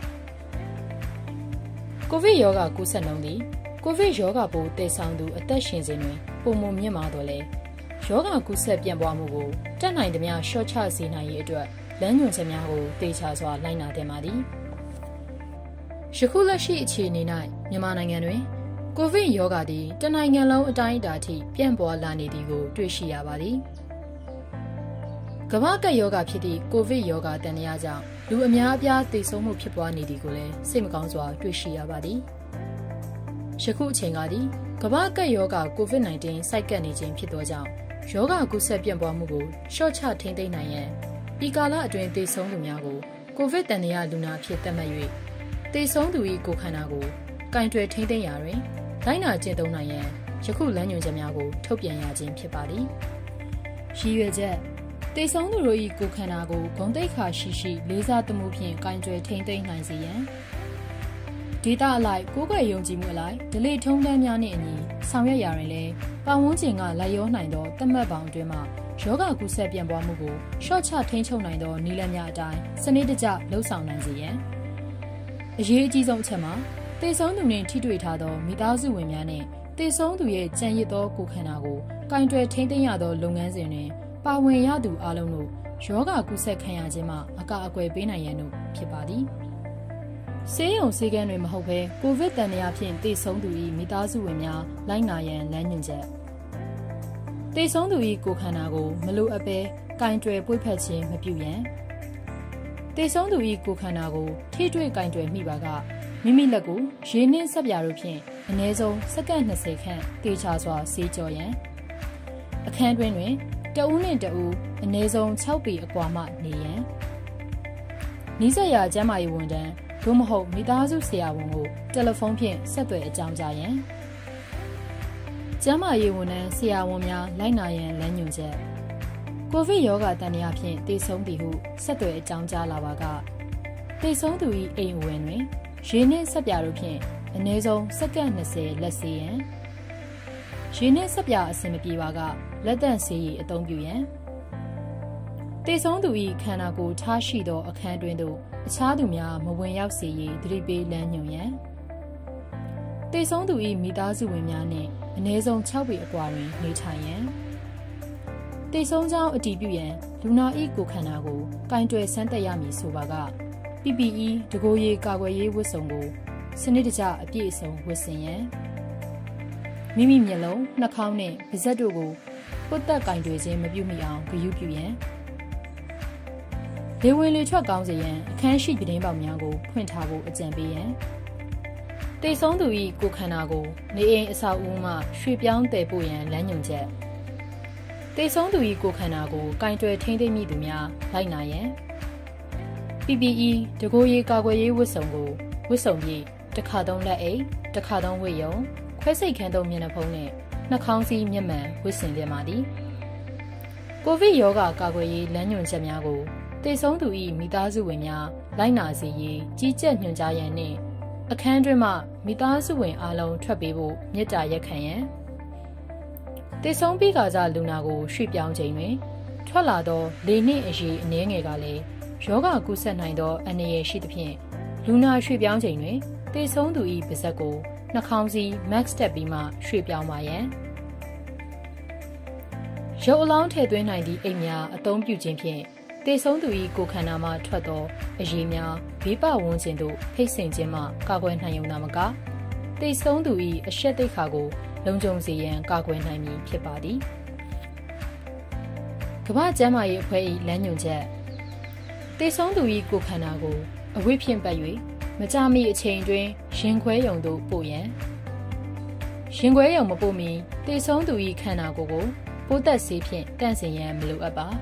C: ကိုဗစ်ရောဂါကူးစက်နှုန်းသည်ကိုဗစ်ရောဂါပိုးတည်ဆောင်သူအသက်ရှင်စဉ်တွင်ပုံမှန်မြင့်မာတော့လေရောဂါကူးစက်ပြန့်ပွားမှုကိုတတ်နိုင်သမျှရှော့ချစေနိုင်ရေးအတွက်လမ်းညွှန်ချက်များကိုသေချာစွာလိုက်နာသင့်ပါသည်ယခုလက်ရှိအခြေအနေ၌မြန်မာနိုင်ငံတွင်ကိုဗစ်ရောဂါသည်တနိုင်ငံလုံးအတိုင်းအတာထိပြန့်ပွားလာနေသည်ကိုတွေ့ရှိရပါသည်ကမ္ဘာကပ်ရောဂါဖြစ်သည့်ကိုဗစ်ရောဂါတန်ရာကြောင့်လူအများအပြားသေဆုံးမှုဖြစ်ပွားနေသည်ကိုလည်းစိတ်မကောင်းစွာတွေ့ရှိရပါသည်ယခုအချိန်ကသည်ကမ္ဘာကပ်ရောဂါ COVID-19 ဆိုက်ကပ်နေခြင်းဖြစ်သောကြောင့်ရောဂါကူးစက်ပြန့်ပွားမှုကိုရှော့ချထိန်းသိမ်းနိုင်ရန်ဒီကာလအတွင်းသေဆုံးသူများကိုကိုဗစ်တန်ရာလူနာဖြစ်သတ်မှတ်၍သေဆုံးသူ၏ကိုယ်ခန္ဓာကိုကင်တွယ်ထိန်းသိမ်းရာတွင်လိုက်နာကျင့်သုံးနိုင်ရန်ယခုလမ်းညွှန်ချက်များကိုထုတ်ပြန်ရခြင်းဖြစ်ပါသည်ရည်ရွယ်ချက်တေဆုံးသူတို့၏ကိုယ်ခန္ဓာကိုဂုဏ်သိက္ခာရှိလေးစားသမှုဖြင့်ကင်တွယ်ထိန်းသိမ်းနိုင်စေရန်ဒေတာအလိုက်ကိုယ်ွယ်ယုံကြည်မှုအလိုက်ဒလိထုံးတမ်းများနှင့်အညီဆောင်ရွက်ရာတွင်လည်းပတ်ဝန်းကျင်ကလိုက်ရောနိုင်သောသတ်မှတ်ပေါင်းအတွင်းမှယောဂကူးစက်ပြန့်ပွားမှုကိုရှော့ချထိန်းချုပ်နိုင်သောနည်းလမ်းများအတိုင်းစနစ်တကျလှုပ်ဆောင်နိုင်စေရန်အရေးအကြီးဆုံးအချက်မှာတေဆုံးသူနှင့်ထိတွေ့ထားသောမိသားစုဝင်များနှင့်တေဆုံးသူရဲ့ကြံရစ်သောကိုယ်ခန္ဓာကိုကင်တွယ်ထိန်းသိမ်းရသောလုပ်ငန်းစဉ်တွင်ပါဝင်ရသူအလုံးတို့ယောဂကူးစက်ခံရခြင်းမှအကာအကွယ်ပေးနိုင်ရန်တို့ဖြစ်ပါသည်ဆေးရုံဆေးကန်းတွေမဟုတ်ဘဲကိုဗစ်တန်ရာဖြင့်တေဆုံးသူ၏မိသားစုဝင်များလိုက်နာရန်လမ်းညွှန်ချက်တေဆုံးသူ၏ကိုယ်ခန္ဓာကိုမလိုအပ်ဘဲကင်တွယ်ပွေ့ဖက်ခြင်းမပြုရန်တေဆုံးသူ၏ကိုယ်ခန္ဓာကိုထိတွေ့ကင်တွယ်မိပါကမိမိလက်ကိုရေနှင့်ဆက်ပြာတို့ဖြင့်အနည်းဆုံးစက္ကန့်20ခန့်တေချာစွာဆေးကြောရန်အခန်းတွင်တွင်တဦးနှင့်တဦးအနည်းဆုံး6ပေအကွာမှနေရန်နီးစပ်ရာကျန်းမာရေးဝန်ထမ်းသို့မဟုတ်မိသားစုဆရာဝန်ကိုတယ်လီဖုန်းဖြင့်ဆက်သွယ်အကြောင်းကြားရန်ကျန်းမာရေးဝန်ထမ်းဆရာဝန်များလိုက်နာရန်လမ်းညွှန်ချက်ကိုဗစ်ရောဂါတန်ရာဖြင့်တေဆုံးသည်ဟုဆက်သွယ်အကြောင်းကြားလာပါကတေဆုံးသူ၏အိမ်ဝင်တွင်ရေနှင့်ဆက်ပြာတို့ဖြင့်အနည်းဆုံးစက္ကန့်20လက်ဆေးရန်ရေနှင့်ဆက်ပြာအဆင်မပြေပါကလက်သန့်ဆေးရည်အသုံးပြုရန်တေဆုံးသူ၏ခန္ဓာကိုယ်ထားရှိသောအခန်းတွင်သို့အခြားသူများမဝင်ရောက်စေရန်သတိပေးလမ်းညွှန်ရန်တေဆုံးသူ၏မိသားစုဝင်များနှင့်အနည်းဆုံး6ပေအကွာတွင်နေထိုင်ရန်တေဆုံးကြောင်းအတည်ပြုရန်လူနာ၏ကိုယ်ခန္ဓာကိုကင်တွယ်ဆန်းသက်ရမည်ဆိုပါက PPE တကိုယ်ရည်ကာကွယ်ရေးဝတ်စုံကိုစနစ်တကျအပြည့်အစုံဝတ်ဆင်ရန်မိမိမျက်လုံးနှာခေါင်းနှင့်ပါးစပ်တို့ကိုပုတ်သက်ကင်တွယ်ခြင်းမပြုမိအောင်ဂရုပြုရန်လေဝင်လေထွက်ကောင်းစေရန်အခန်းရှိပြတင်းပေါက်များကိုဖွင့်ထားဖို့အကြံပေးရန်တေဆုံးသူ၏ကိုယ်ခန္ဓာကိုနေအိမ်အဆောက်အဦမှရွှေ့ပြောင်းတည်ပို့ရန်လမ်းညွှန်ချက်တေဆုံးသူ၏ကိုခန္ဓာကိုကင်တွယ်ထိန်းသိမ်းမိသူများလိုက်နာရန် PPE တကိုယ်ရေးကာကွယ်ရေးဝတ်စုံကိုဝတ်စုံပြီးတစ်ခါသုံးလက်အိတ်တစ်ခါသုံးဝတ်ယုံခွဲစိတ်ခန်းသုံးမျက်နှာဖုံးနဲ့နှာခေါင်းစည်းမျက်မှန်ဝတ်ဆင်တင်ပါသည်ကိုဗစ်ရောဂါကာကွယ်ရေးလမ်းညွှန်ချက်များကိုတေဆုံးသူ၏မိသားစုဝင်များလိုက်နာစေရေးကြီးကြပ်ညွှန်ကြားရန်နှင့်အခန်းတွင်မှမိသားစုဝင်အားလုံးထွက်ပေးဖို့မေတ္တာရက်ခံရန်တေဆုံးပြီးကစားလူနာကိုရွှေ့ပြောင်းချိန်တွင်ထွက်လာသောလေနှင့်အရေးအနည်းငယ်ကလည်းယောဂကူးစက်နိုင်သောအန္တရာယ်ရှိသဖြင့်လူနာရွှေ့ပြောင်းချိန်တွင်တေဆုံးသူ၏ပါးစပ်ကိုနှာခေါင်းစည်း mask တက်ပြီးမှရွှေ့ပြောင်းပါရန်ရုပ်အလောင်းထည့်သွင်းနိုင်သည့်အိတ်များအသုံးပြုခြင်းဖြင့်တေဆုံးသူ၏ကိုယ်ခန္ဓာမှထွက်သောအရည်များဘေးပဝန်းကျင်သို့ဖိတ်ဆင်ခြင်းမှကာကွယ်နိုင်ုံသာမကတေဆုံးသူ၏အရှက်သိက္ခာကိုလုံခြုံစေရန်ကာကွယ်နိုင်မည်ဖြစ်ပါသည်ကမ္ဘာ့ကျန်းမာရေးအဖွဲ့၏လမ်းညွှန်ချက်တေဆုံးသူ၏ကိုယ်ခန္ဓာကိုအဝိဖြင့်ပတ်၍မကြာမီအချိန်တွင်ရင်ခွဲရုံသို့ပို့ရန်ရင်ခွဲရုံမပို့မီတေဆုံးသူ၏ခန္ဓာကိုယ်ပိုးသက်ဆေးဖြင့်တန့်စင်ရန်မလိုအပ်ပါ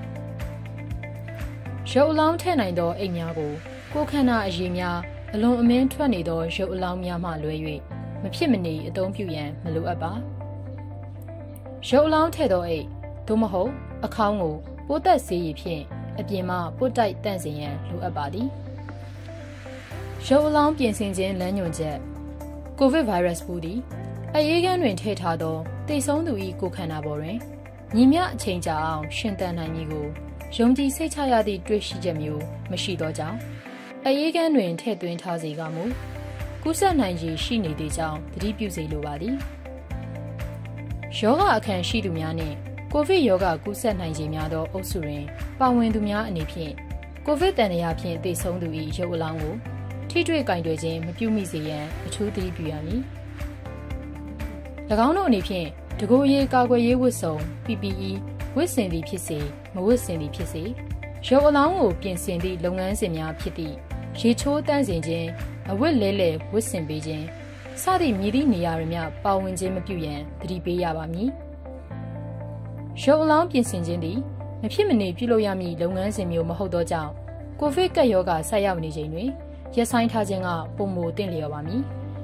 C: ရုပ်အလောင်းထည့်နိုင်သောအိတ်များကိုကိုယ်ခန္ဓာအရည်များအလွန်အမင်းထွက်နေသောရုပ်အလောင်းများမှလွဲ၍မဖြစ်မနေအသုံးပြုရန်မလိုအပ်ပါရုပ်အလောင်းထည့်သောအိတ်သို့မဟုတ်အခေါင်းကိုပိုးသက်ဆေးရည်ဖြင့်အပြင်မှပို့တိုက်တန့်စင်ရန်လိုအပ်ပါသည်ရုပ်အလောင်းပြင်ဆင်ခြင်းလမ်းညွှန်ချက်ကိုဗစ်ဗိုင်းရပ်စ်ပိုးသည်အရေးကန်းတွင်ထည့်ထားသောတိတ်ဆုံးသူ၏ကိုယ်ခန္ဓာပေါ်တွင်ညီမျှအချိန်ကြာအောင်ရှင်သန်နိုင်မည်ကိုယုံကြည်စိတ်ချရသည့်တွေ့ရှိချက်မျိုးမရှိသောကြောင့်အရေးကန်းတွင်ထည့်သွင်းထားစေကမူကူးစက်နိုင်ခြေရှိနေသည့်ကြောင့်သတိပြုစေလိုပါသည်ယောဂအခမ်းရှိသူများနှင့်ကိုဗစ်ရောဂါကူးစက်နိုင်ခြေများသောအုပ်စုတွင်ပါဝင်သူများအနေဖြင့်ကိုဗစ်တန်ရာဖြင့်သေဆုံးသူ၏ရုပ်အလောင်းကိုထိတွေ့ကင်တွယ်ခြင်းမပြုမိစေရန်အထူးသတိပြုရမည်၎င်းတို့အနေဖြင့်တကိုယ်ရေးကာကွယ်ရေးဝတ်စုံ PPE ဝတ်ဆင်သည်ဖြစ်စေမဝတ်ဆင်သည်ဖြစ်စေရုပ်အလောင်းကိုပြင်ဆင်သည့်လုပ်ငန်းစဉ်များဖြစ်သည့်ရေချိုးတန့်စင်ခြင်းအဝတ်လဲလှယ်ဝတ်ဆင်ပေးခြင်းစသည့်မြည်သည့်နေရာတွေများပါဝင်ခြင်းမပြုရန်သတိပေးရပါမည်ရုပ်အလောင်းပြင်ဆင်ခြင်းသည်မဖြစ်မနေပြုလုပ်ရမည့်လုပ်ငန်းစဉ်မျိုးမဟုတ်သောကြောင့်ကိုဗစ်ကပ်ရောဂါဆက်ရောက်နေချိန်တွင်ရပ်ဆိုင်းထားခြင်းကပုံမသင့်လျော်ပါမည်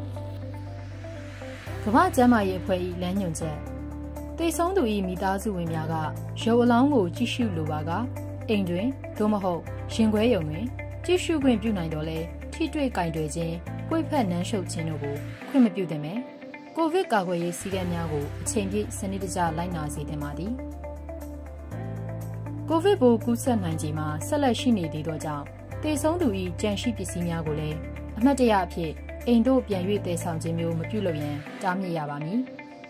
C: ကမ္ဘာ့ကျန်းမာရေးအဖွဲ့၏လမ်းညွှန်ချက်သေဆုံးသူ၏မိသားစုဝင်များကရုပ်အလောင်းကိုကြည့်ရှုလိုပါကအိမ်တွင်သို့မဟုတ်ရင်ခွဲရုံတွင်ကြည့်ရှုခွင့်ပြုနိုင်တော်လဲထိတွေ့ကင်တွယ်ခြင်းပွေ့ဖက်နှမ်းရှုပ်ခြင်းတို့ကိုခွင့်မပြုသင့်ပဲကိုဗစ်ကာကွယ်ရေးစည်းကမ်းများကိုအချိန်ပြည့်စနစ်တကျလိုက်နာစေသင့်ပါသည်ကိုဗစ်ပိုးကူးစက်နိုင်ခြေမှာဆက်လက်ရှိနေသေးသောကြောင့်သေဆုံးသူ၏ကြံရှိပစ္စည်းများကိုလည်းအမှတ်တရအဖြစ်အိမ်တို့ပြန်၍တည်ဆောင်ခြင်းမျိုးမပြုလုပ်ရန်တားမြစ်ရပါမည်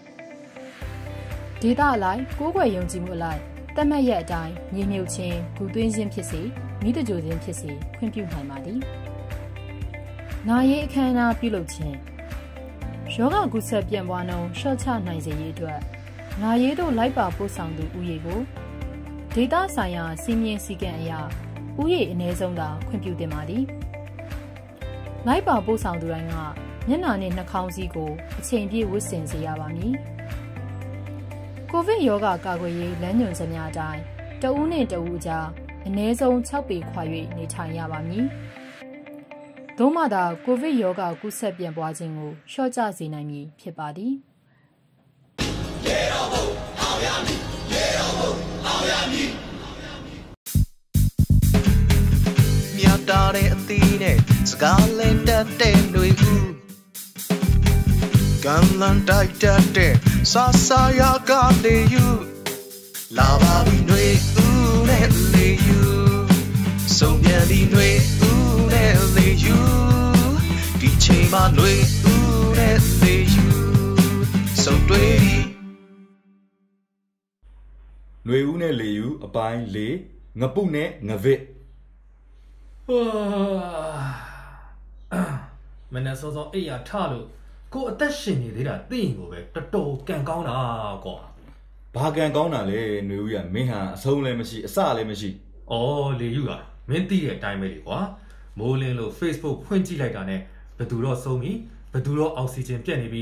C: ဒေသအလိုက်ကိုးကွယ်ယုံကြည်မှုအလိုက်တတ်မှတ်ရက်အတိုင်းမြေမြုပ်ခြင်းဂူသွင်းခြင်းဖြစ်စေမိတကြိုခြင်းဖြစ်စေခွင့်ပြုနိုင်ပါသည်နာရေးအခမ်းအနားပြုလုပ်ခြင်းယောဂကူးစက်ပြန့်ပွားနှုန်းလျှော့ချနိုင်စေရေးအတွက်နာရေးတို့လိုက်ပါပို့ဆောင်သူဥယျာဉ်ကိုဒေသဆိုင်ရာစီမင်းစည်းကမ်းအရဥယျာဉ်အနည်းဆုံးသာခွင့်ပြုသင့်ပါသည်လိုက်ပါပို့ဆောင်သူတိုင်းကမျက်နှာနဲ့နှာခေါင်းစည်းကိုအချိန်ပြည့်ဝတ်ဆင်စေရပါမည်ကိုဗစ်ရောဂါကာကွယ်ရေးလမ်းညွှန်ချက်များအတိုင်းတဦးနှင့်တဦးကြားအနည်းဆုံး6ပေခွာ၍နေထိုင်ရပါမည်။သို့မှသာကိုဗစ်ရောဂါကူးစက်ပြန့်ပွားခြင်းကိုလျှော့ချစေနိုင်မည်ဖြစ်ပါသည်။ရေတော်ဘုံအောင်ရမည်ရေတော်ဘုံအောင်ရမည်မြတ်တာတဲ့အသီးနဲ့စကားလင်းတဲ့ຫນွေဦးကံလန်တိုက်တဲ့ဆာဆာယာကနေယူလာပါပြီຫນွေဦးနဲ့လေယူစုံပြန်ဒီຫນွေဦးနဲ့လေယူဒီချိန်မှာຫນွေဦးနဲ့လေယူစုံတွေ့
D: ຫນွေဦးနဲ့လေယူအပိုင်း၄ငပုနဲ့ငဗစ်
E: မနက်စောစောအိယာထလို့ကိုအသက်ရှင်နေသေးတာသိရင်ကိုပဲတော်တော်ကန်ကောင်းတာကွာ
D: ဘာကန်ကောင်းတာလဲຫນွေဦးရမင်းဟာအဆုံးလည်းမရှိအစလည်းမရှိ
E: ဩလေယူကမင်းသိတဲ့အတိုင်းပဲလေကွာမိုးလင်းလို့ Facebook ဖွင့်ကြည့်လိုက်တာနဲ့ဘယ်သူတော့ဆုံးပြီဘယ်သူတော့အောက်ဆီဂျင်ပြတ်နေပြီဘ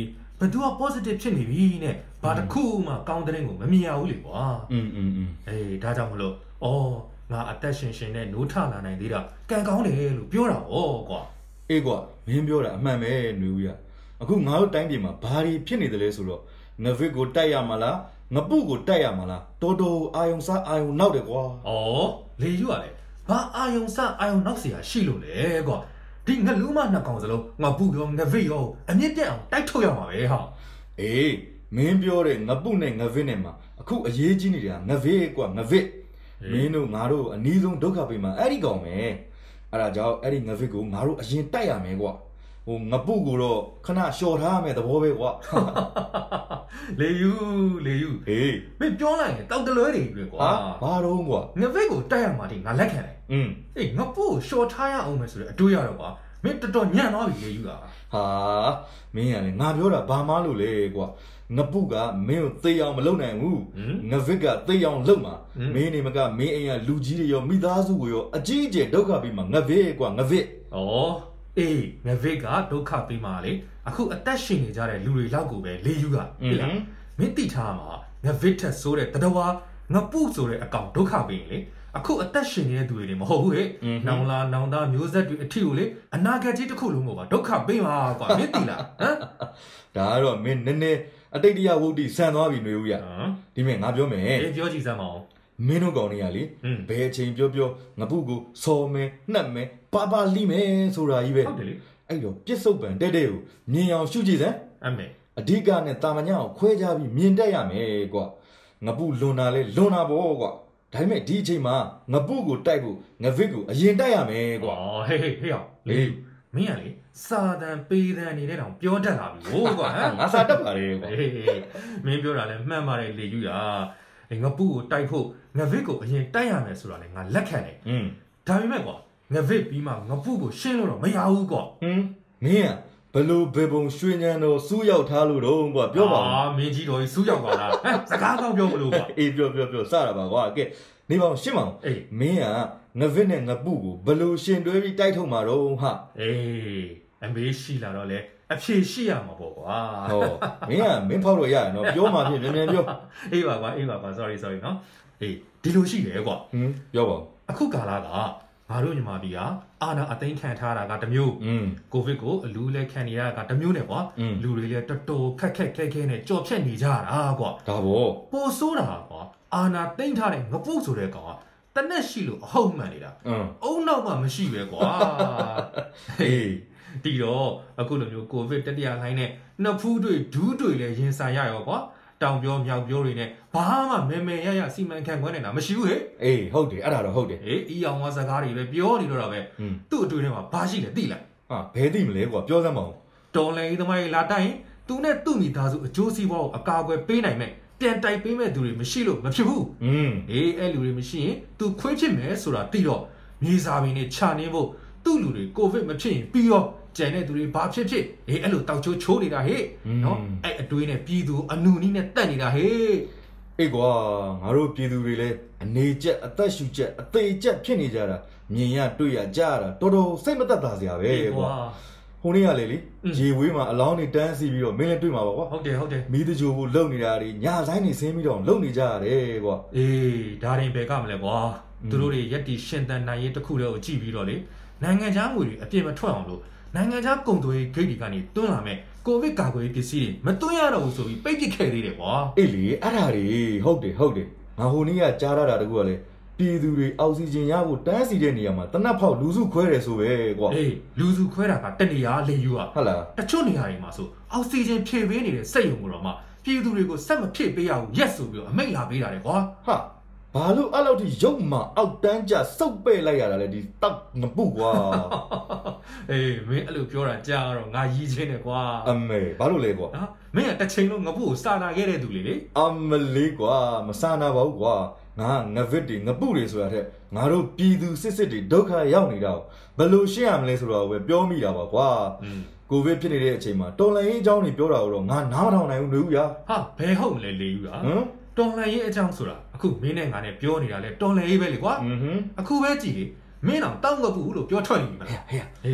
E: သူက positive ဖြစ်နေပြီနဲ့ဘာတစ်ခုမှကောင်းတဲ့ရင်ကိုမမြင်ရဘူးလေကွာဒါကြောင့်မလို့ငါအသက်ရှင်ရှင်နဲ့နိုးထလာနိုင်သေးတာကံကောင်းတယ်လို့ပြောတာကွာ
D: အေးကွာမင်းပြောတာအမှန်ပဲຫນွေဦးရအခုငါတို့တိုင်းပြည်မှာဘာတွေဖြစ်နေတယ်လဲဆိုတော့ငဗစ်ကိုတိုက်ရမှာလားငပုကိုတိုက်ရမှာလားတော်တော်အာယုံစားအာယုံနောက်တယ်ကွာ
E: လေယူရလေဘာအာယုံစားအာယုံနောက်เสียရှိလို့လေကွာဒီငလူးမနှစ်ကောင်စလုံးငပုရောငဗစ်ရောအမြင့်တက်အောင်တိုက်ထုတ်ရမှာပဲဟာ
D: အေးမင်းပြောတဲ့ငပုနဲ့ငဗစ်နဲ့မှာအခုအရေးကြီးနေတာငဗစ်ကွာငဗစ်မင်းတို့ငါတို့အနည်းဆုံးဒုက္ခပေးမှာအဲ့ဒီကောင်ပဲအဲ့ဒါကြောင့်အဲ့ဒီငဗစ်ကိုငါတို့အရင်တိုက်ရမယ်ကွာငပုကိုတော့ခဏလျှော်ထားရမယ်သဘောပဲကွာ
E: လေယူ
D: ဟေး
E: မင်းပြောလိုက်ရင်တောက်တလွဲတွေပဲကွာ
D: ဘာတော့ကွာ
E: ငဗစ်ကိုတိုက်ရမှာဒီငါလက်ခံတယ်အေးငပုကိုလျှော်ထားရအောင်မယ်ဆိုတော့အတွေးရတော့ကွာမင်းတော်တော်ညံ့သွားပြီလေယူတာ
D: ဟာမင်းကလည်းငါပြောတာဘာမှလို့လဲကွာငပုကမင်းကိုသေအောင်မလုပ်နိုင်ဘူးငဗစ်ကသေအောင်လုပ်မှာမင်းနေမကမင်းအိမ်ကလူကြီးတွေရောမိသားစုကိုရောအကြီးအကျယ်ဒုက္ခပေးမှာငဗစ်ကွာငဗစ်
E: အေးငဗစ်ကဒုက္ခပေးမှာလေအခုအသက်ရှင်နေကြတဲ့လူတွေလောက်ကိုပဲလေယူကဟုတ်လားမင်းသိထားမှာငဗစ်ထက်ဆိုးတဲ့တတဝါငပုဆိုတဲ့အကောင်ဒုက္ခပေးရင်လေအခုအသက်ရှင်နေတဲ့သူတွေမဟုတ်ဘူးဟဲ့နောင်လာနောင်သားမျိုးဆက်တွေအထီကိုလေအနာဂတ်ကြီးတစ်ခုလုံးကိုပါဒုက္ခပေးမှာကွာမင်းသိလားဟမ်
D: ဒါကတော့မင်းနည်းနည်းအတိတ်တရားဝုဒ္ဓဆန်သွားပြီຫນွေဦးရဒီမဲ့ငါပြောမယ်
E: အေးပြောကြည့်စမ်းပါဦး
D: မင်းတို့ကောင်တွေကလေဘယ်အချိန်ပြောငပုကိုစော်မယ်နှက်မယ်ပါလိမယ်ဆိုတာကြီးပဲ
E: ဟုတ်တယ်လေ
D: အဲ့တော့ပြစ်စုံပံတဲ့ကိုမြင်အောင်ရှုကြည့်စမ်း
E: အမေ
D: အဓိကနဲ့တာမညာကိုခွဲခြားပြီးမြင်တတ်ရမယ်ကွာငပုလွန်တာလေလွန်တာပေါ့ကွာဒါပေမဲ့ဒီအချိန်မှာငပုကိုတိုက်ဖို့ငဗစ်ကိုအရင်တိုက်ရမယ်ကွာ
E: ဟေးမင်းကလေစာတန်ပေးတန်နေတဲ့တောင်ပြောတတ်လာပြီဟိုကွာ
D: ငါစာတတ်ပါလေကွာ
E: မင်းပြောတာလဲမှန်ပါတယ်လေယူရငပုကိုတိုက်ဖို့ငဗစ်ကိုအရင်တိုက်ရမယ်ဆိုတာလေငါလက်ခံတယ်ဒါပေမဲ့ကွာငဗစ်ပြီးမှငပုကိုရှင်းလို့တော့မရဘူးကွာ
D: မင်းကဘလို့ဘေပုံရွှေညံတော်စူးရောက်ထားလို့တော့ကွာပြောပါ
E: ဦးမင်းကြီးတော်ကြီးစူးရောက်ပါလားစကားကောင်းပြောမလို့ကွာ
D: အေးပြောစတာပါကွာကဲနေပါဦးရှင်းပါဦးမင်းကငဗစ်နဲ့ငပုကိုဘလို့ရှင်တွဲပြီးတိုက်ထုတ်မှာတော့ဟာ
E: အေးအမေးရှိလာတော့လေအဖြေရှိရမှာပေါ့ကွာ
D: ဟောမင်းဖောက်လို့ရရနော်ပြောမှဖြစ်မြန်ပြော
E: အေးပါကွာ sorry နော်အေးဒီလိုရှိတယ်ကွာ
D: ပြောပါ
E: အခုကာလကငါတို့ညီမပြည်ကအာနာအသိမ်းခံထားတာကတစ်မျိုးကိုဗစ်ကိုအလူးလဲခံနေရတာကတစ်မျိုးနဲ့ကွာလူတွေလည်းတော်တော်ခက်ခဲနဲ့ကြော်ဖြတ်နေကြတာကွာ
D: ဒါပေါ့
E: ပိုဆိုးတာကွာအာနာသိမ်းထားတဲ့ငပုတ်ဆိုတဲ့ကောင်ကတနက်ရှိလို့အဟုတ်မှန်နေတာအုံနောက်မှမရှိပဲကွာ
D: ဟေး
E: ဒီတော့အခုလိုမျိုးကိုဗစ်တတိယလှိုင်းနဲ့နှစ်ဖူးတွေဒူးတွေလည်းရင်ဆိုင်ရရောကွာတောင်ပြောမြောက်ပြောတွေနဲ့ဘာမှမဲရစီမံခန့်ခွဲနေတာမရှိဘူးဟဲ့
D: အေးဟုတ်တယ်အဲ့ဒါတော့ဟုတ်တယ်
E: အေးအီအောင်ဝါစကားတွေပဲပြောနေတော့တာပဲသူ့အတွေ့ထဲမှာဘာရှိလဲသိလား
D: ဟာဘယ်သိမလဲကွာပြောစမ်းပါဦး
E: တော်လည်းသမားတွေလာတိုက်ရင်သူနဲ့သူ့မိသားစုအကျိုးစီးပွားကိုအကာအကွယ်ပေးနိုင်မဲ့ပြန်တိုက်ပေးမဲ့သူတွေမရှိလို့မဖြစ်ဘူးအေးအဲ့လူတွေမရှိရင်သူခွေးဖြစ်မယ်ဆိုတာသိတော့မြေစာပင်နဲ့ခြာနေဖို့သူ့လူတွေကိုဗစ်မဖြစ်ရင်ပြီးရောကျန်တဲ့သူတွေဘာဖြစ်အဲ့လိုတောက်ချိုးနေတာဟဲ့နော်အဲ့အတွေးနဲ့ပြည်သူအနုနီးနဲ့တက်နေတာဟဲ့
D: အေးကွာငါတို့ပြည်သူတွေလည်းအနေကျက်အသက်ရှူကျက်အသေးကျက်ဖြစ်နေကြတာမြင်ရတွေ့ရကြားရတာတော်တော်စိတ်မသက်သာစရာပဲကွာဟိုနေ့ကလေရေဝေးမှာအလောင်းတွေတန်းစီပြီးတော့မင်းလည်းတွေ့မှာပါကွာ
E: ဟုတ်တယ်
D: မီးတကြိုဖို့လုံနေတာတွေညဆိုင်နေဆင်းပြီးတော့လုံနေကြရတယ်ကွာ
E: အေးဒါရင်ဘယ်ကမလဲကွာသူတို့တွေရက်တီရှင်တန်နိုင်ရေးတစ်ခုတည်းကိုကြည့်ပြီးတော့လေနိုင်ငံခြားငွေတွေအပြည့်မထွက်အောင်လို့နိုင်ငံခြားကုန်သွယ်ရေးဂိတ်တွေကနေတွန်းလာမဲ့ကိုဗစ်ကာကွယ်ရေးပစ္စည်းတွေမတွန်းရတော့ဘူးဆိုပြီးပိတ်ပစ်ခဲ့သေးတယ်ကွာ
D: အေးလေအဲ့ဒါတွေဟုတ်တယ်ငါဟိုနေ့ကကြားရတာတကူကလေပြည်သူတွေအောက်ဆီဂျင်ရဖို့တန်းစီတဲ့နေရာမှာတနတ်ဖောက်လူစုခွဲတယ်ဆိုပဲကွာ
E: အေးလူစုခွဲတာကတနေရာလေယူอ่ะ
D: ဟုတ်လား
E: တချို့နေရာတွေမှာဆိုအောက်ဆီဂျင်ဖြည့်ပေးနေတဲ့စက်ရုံကတော့မှပြည်သူတွေကိုစက်မဖြည့်ပေးရဘူးရက်ဆိုပြီးတော့အမိန့်လာပေးတာလေကွာ
D: ဟာဘာလို့အဲ့လောက်ထိရုပ်မှအောက်တန်းကျစုပ်ပဲ့လိုက်ရတာလဲဒီတောက်ငပုကွာ
E: အေးမင်းအဲ့လိုပြောတာကြားတော့ငါရီးချင်းတယ်ကွာ
D: အမေဘာလို့လဲကွာ
E: ဟာမင်းကတစ်ချိန်လုံးငပုကိုစာနာခဲ့တဲ့သူလေ
D: အမလေးကွာမစာနာပါဘူးကွာငါငဗစ်တွေငပုတွေဆိုတာတဲ့ငါတို့ပြည်သူစစ်တွေဒုက္ခရောက်နေတာဘယ်လိုရှင်းရမလဲဆိုတော့ပဲပြောမိတာပါကွာကိုဗစ်ဖြစ်နေတဲ့အချိန်မှာတော်လန်ရေးအကြောင်းတွေပြောတာတော့ငါနားမထောင်နိုင်ဘူးနေဦးရ
E: ဟာဘယ်ဟုတ်မလဲလေဦးရတော်လန်ရေးအကြောင်းဆိုတာအခုမင်းနဲ့ငါနဲ့ပြောနေတာလဲတော်လန်ရေးပဲလေကွာအခုပဲကြည့်လေမင်းတော့တောင်းငပုလို့ပြောထွက်နေပြီမလား
D: ဟေ့